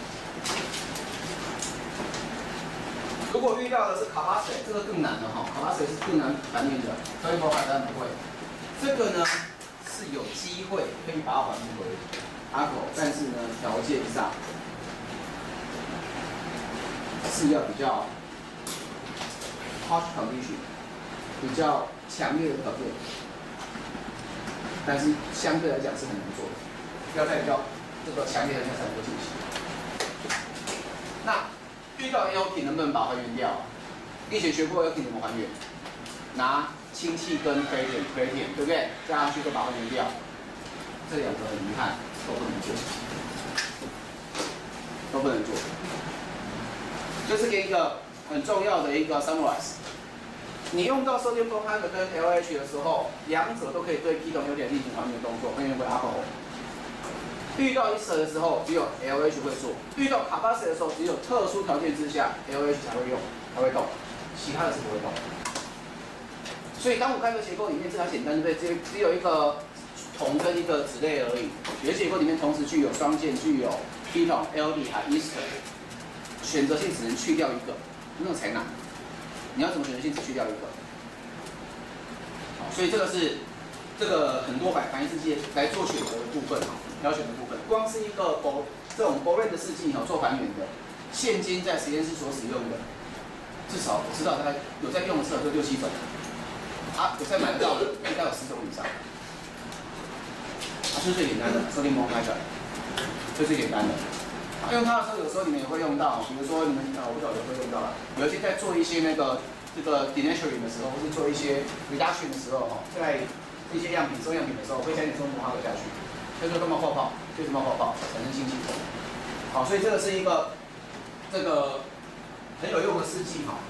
如果遇到的是 carbazole， 这个更难了哈 ，carbazole 是更难反应的，所以说还当然不会。这个呢是有机会可以把它还原为 alcohol， 但是呢条件上是要比较 harsh condition， 比较强烈的条件，但是相对来讲是很难做的，要在比较这个强烈的条件才能够进行。 那遇到 L P 能不能把它还原掉？以前学过 L P 怎么还原？拿氢气跟 gradient gradient 对不对？加上去都把它还原掉。这两个很遗憾都不能做，都不能做。这是给一个很重要的一个 summarize。 你用到 sodium bromide 跟 L H 的时候，两者都可以对 ketone 有点进行还原动作，会用为 alcohol。遇到 ester 的时候，只有 L H 会做；遇到 carboxy 的时候，只有特殊条件之下 L H 才会用，才会动，其他的是不会动。所以当我看这个结构里面，这条简单，对不对？只只有一个铜跟一个酯类而已。有些结构里面同时具有双键，具有 ketone、L D 还 ester， 选择性只能去掉一个，那个才难。你要怎么选择性只去掉一个？好，所以这个是这个很多反反应试剂来做选择的部分哈，挑选的部分。光是一个博这种博瑞的试剂哈，做还原的，现今在实验室所使用的，至少我知道大概有在用的至少就六七种，啊，有在买得到的应该有十种以上。它是最简单的，sodium bromide，这最简单的。用它的时候，有时候你们也会用到，比如说你们啊，我不晓得会用到了。有一些在做一些那个这个 denaturing 的时候，或是做一些 reduction 的时候，哈，在一些样品收样品的时候，会加点松膜哈下去，它就会冒泡泡，就是冒泡泡，产生氢气孔。好，所以这个是一个这个很有用的试剂哈。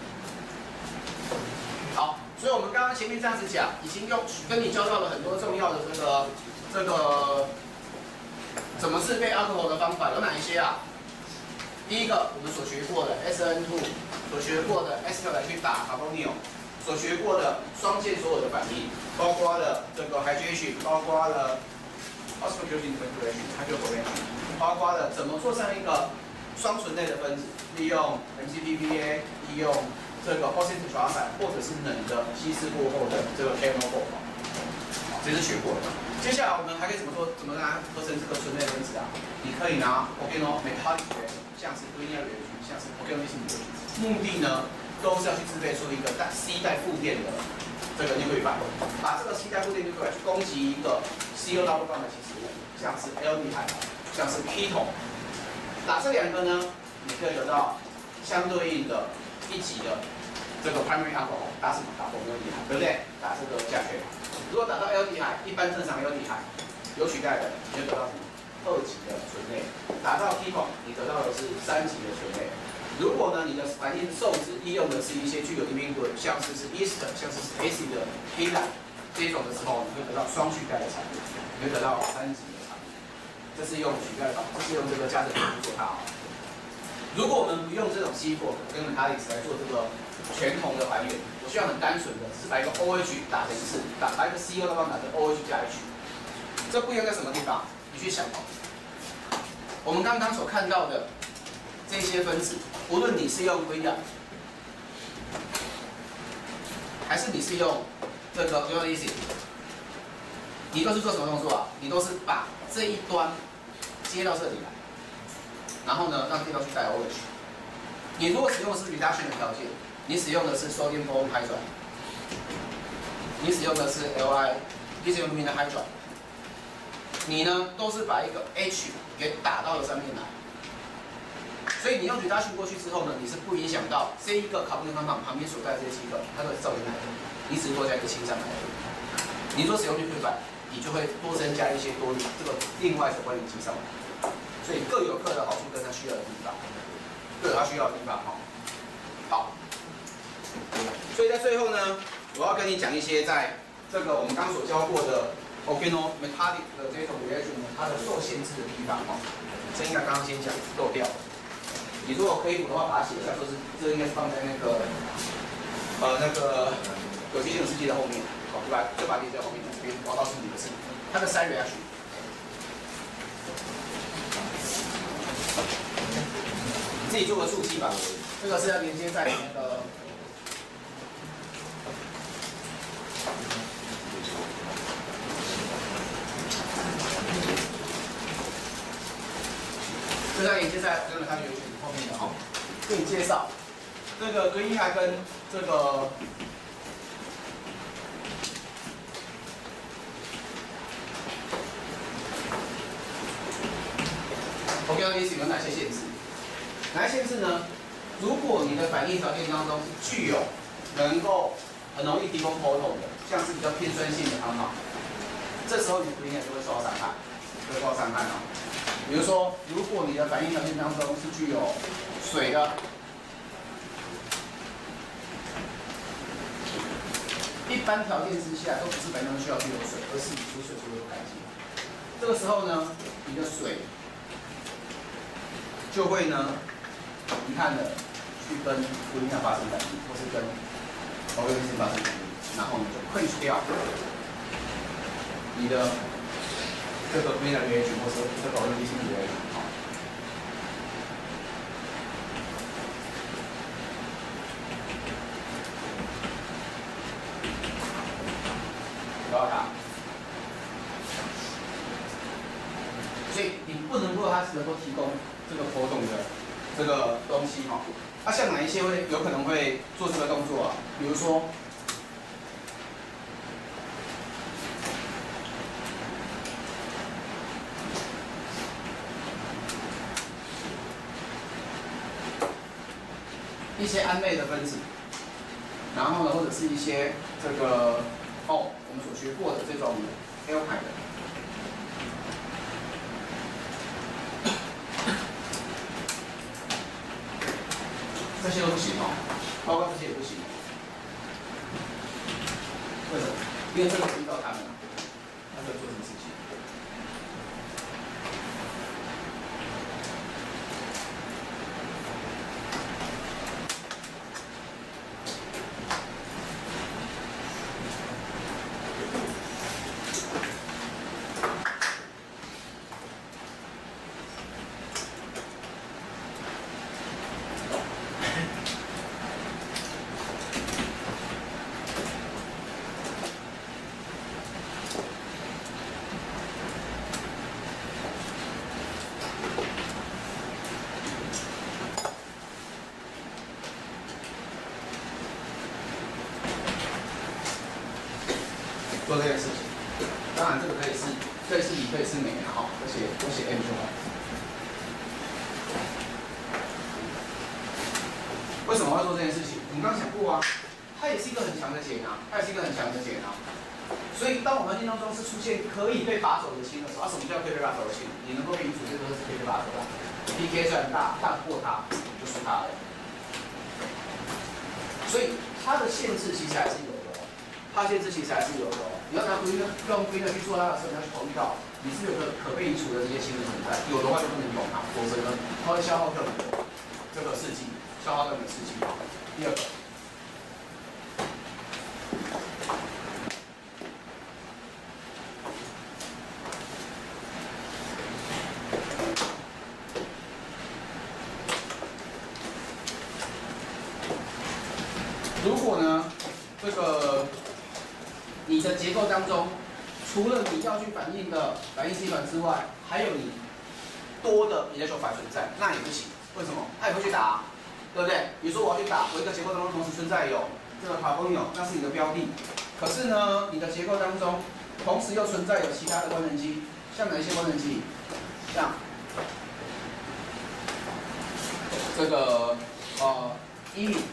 好，所以我们刚刚前面这样子讲，已经用跟你教到了很多重要的这个这个。怎么制备 alcohol 的方法有哪一些啊？第一个，我们所学过的 S N 二， 所学过的 ester 来去打 carbonyl， 所学过的双键所有的反应，包括了这个 hydration， 包括了 osmotic integration， hydrogenation， 包括了怎么做上一个双醇类的分子，利用 M C P B A， 利用这个 positive triazide， 或者是冷的稀释过后的这个 chemical， 好，这是学过的。接下来我们还可以怎么做？怎么拿合成这个醇类分子啊？你可以拿 organometallic reagent， 像是 linear reagent， 像是 organometallic reagent， 目的呢都是要去制备出一个带 C 带负电的这个 nucleophile， 把这个 C 带负电 nucleophile 去攻击一个 C O double bond 的基质物，像是 L D 海，像是 ketone。打这两个呢，你可以得到相对应的一级的这个 primary alcohol， 打什么？打 L D 海，对不对？打这个甲醛。如果打到 L D 海，一般正常 L D 海有取代的，你就得到什么？二级的醇类。打到 ketone， 你得到的是三级的醇类。如果呢，你的反应受质利用的是一些具有 imingling， 像是是 ester， 像是 acid 的黑蓝这种的时候，你会得到双取代的产物，你会得到三级的产物。这是用取代法，这是用这个加热法去做它。如果我们不用这种 C 四 跟 metallics 来做这个全铜的还原，我需要很单纯的，是把一个 OH 打成是打把一个 C O 的方打成 OH 加 H， 这不一样在什么地方？你去想哦。我们刚刚所看到的这些分子，无论你是用 V 啊，还是你是用这个 U A C， 你都是做什么动作啊？你都是把这一端接到这里来，然后呢，让这端去带 OH。你如果使用的是 reduction 的条件，你使用的是 sodium bromide， 你使用的是 L I lithium aluminum hydride， 你呢都是把一个 H 给打到了上面来。所以你用 reduction 过去之后呢，你是不影响到这一个 carbonyl compound 旁边所带的这些气个，它都是照进来的，你只是多加一个氢上来而已。你说使用氯喹反，你就会多增加一些多这个另外所关联氢上来。所以各有各的好处跟它需要的地方，各有它需要的地方哈。好，所以在最后呢，我要跟你讲一些在这个我们刚所教过的 organometallic 的这种 reaction 呢，它的受限制的地方哈。这应该刚刚先讲漏掉了。你如果可以补的话，把它写一下，说是这应该是放在那个呃那个有机性试剂的后面，好，对吧？就把它列在后面这边，我要告诉你的是它的 side reaction。你自己做个速记吧，这个是要连接在那个。这个连接在跟着它的流程后面的哈，给你介绍这个隔音还跟这个，organometallic有哪些限制？哪些限制呢？如果你的反应条件当中具有能够很容易提供 photon 的，像是比较偏酸性的方法，这时候你的隔音就会受到伤害，会受到伤害啊。比如说，如果你的反应条件当中是具有水的， 一般条件之下都不是白当需要去有水，而是你储水处有改进。这个时候呢，你的水就会呢，遗憾的去跟不一样发生反应，或是跟 organism 发生反应，然后你就 quench 掉你的这个 green reaction 或是这个 organism reaction。好，不要打。所以你不能够它只能够提供这个波动的这个东西哈。它、啊、像哪一些会有可能会做这个动作啊？比如说，一些胺类的分子，然后呢，或者是一些这个哦，我们所学过的这种 alkyl 的。这些都不行哦，包括这些也不行。为什么？因为这个遇到他们了，他就做什么事情？做这件事情，当然这个可以是可以是乙，可以是镁，然后而且我写 M 就好。为什么要做这件事情？我们刚刚讲过啊，它也是一个很强的碱啊，它也是一个很强的碱啊。所以当环境当中是出现可以被拔走的氢的时候，啊，什么叫可以被拔走的氢？你能够被移除，这个是可以被拔走的。P K 虽然大，大不过它，就输它了。所以它的限制其实还是有的。它限制其实还是有的哦。你要拿 green 用 green 去做它的时候，你要去考虑到你是有个可被移除的这些氢的存在，有的话就不能用它，否则呢，它会消耗掉你的这个试剂，消耗掉你的试剂。第二个，如果呢，这个你的结构当中，除了你要去反应的反应基团之外，还有你多的乙类球反存在，那也不行。为什么？它也会去打，对不对？比如说我要去打，我一个结构当中同时存在有这个卡崩有，那是你的标的。可是呢，你的结构当中同时又存在有其他的官能基，像哪一些官能基？像这个呃伊米。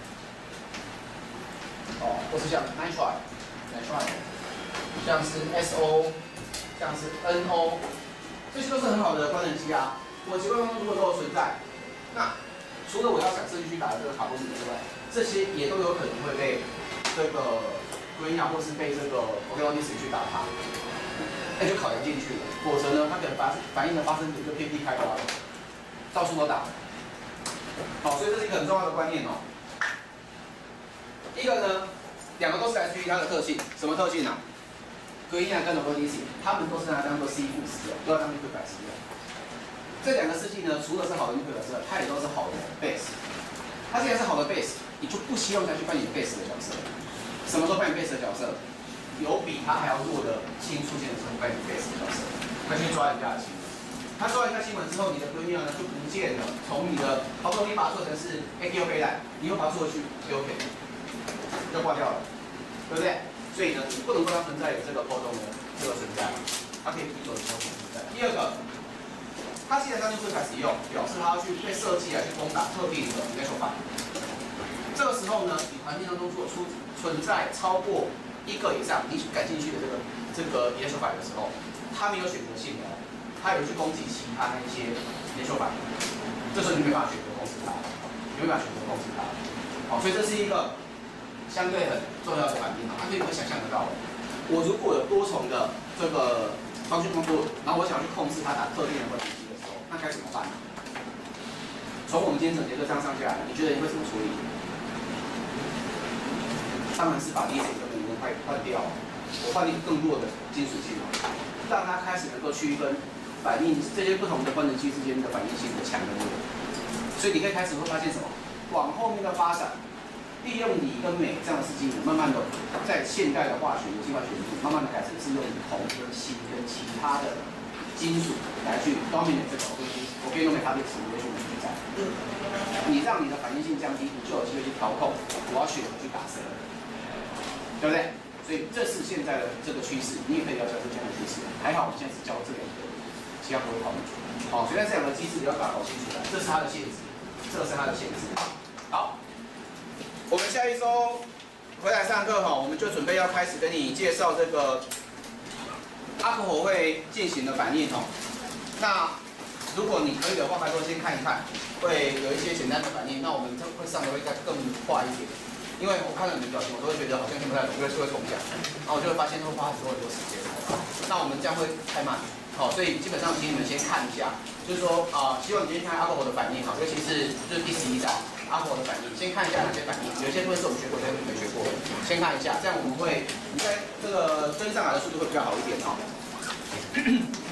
哦，或是像 nitrite、nitrite， 像是 S O， 像是 N O， 这些都是很好的官能基啊。我结构当中如果都有存在，那除了我要想设计去打的这个卡崩米之外，这些也都有可能会被这个硅氧或是被这个 organism 去打它，那就考量进去了。否则呢，它可能发反应的发生点就遍地开花了，到处都打。好，所以这是一个很重要的观念哦。一个呢，两个都是来自于它的特性，什么特性啊？硅氧跟 organism， 它们都是拿来当做 C 负使用，都要当氯氦使用。这两个试剂呢，除了是好的氯氦之外，它也都是好的 base。它既然是好的 base， 你就不希望它去扮演 base 的角色。什么时候扮演 base 的角色？有比它还要弱的氢出现的时候扮演 base 的角色，它去抓人家的氢。它抓人家氢完之后，你的硅氧呢就不见了，从你的好不容易把它做成是 A K O 杯来，你又把它做回去 A O K。就挂掉了，对不对？所以呢，你不能够让存在有这个波动的这个存在，它可以比走的波动存在。第二个，它既然当进会开始用，表示它要去被设计来去攻打特定的乙类球反。这个时候呢，你环境当中做出存在超过一个以上你感兴趣的这个这个乙类球反的时候，它没有选择性的，它有去攻击其他那一些乙类球反，这时候你没办法选择控制它，你没办法选择控制它。好，所以这是一个相对很重要的反应啊，所以你会想象得到，我如果有多重的这个方序分布，然后我想要去控制它打特定的分子机的时候，那该怎么办呢？从我们今天整节课这样上下来，你觉得你会怎么处理？当然是把离子根能换换掉，我换一个更弱的金属性，让它开始能够区分反应这些不同的分子机之间的反应性的强跟弱。所以你可以开始会发现什么？往后面的发展，利用锂跟镁这样的试剂，慢慢的在现代的化学有机化学里面，慢慢的开始是用铜跟锌跟其他的金属来去 dominate 这个 我可以用它的词汇去存在。你让你的反应性降低，你就有机会去调控我要选择去打谁，对不对？所以这是现在的这个趋势，你也可以了解出这样的趋势。还好我们现在只教这两个，其他不会考虑。好，所以在这两个机制你要把它搞清楚来，这是它的限制，这是它的限制。好，我们下一周回来上课哈，我们就准备要开始跟你介绍这个阿可火会进行的反应哈。那如果你可以的话，拜托先看一看，会有一些简单的反应。那我们这会上的会再更快一点，因为我看到你的表情，我都会觉得好像听不太懂，因为是会重讲，然后我就会发现会花很多很多时间。那我们这样会太慢，好，所以基本上请你们先看一下，就是说啊、呃，希望你今天看阿可火的反应哈，尤其是就是第十一章阿可火的反应，先看一下哪些反应，有些部分是我们学过，有些没学过，先看一下，这样我们会你在这个跟上来的速度会比较好一点哦。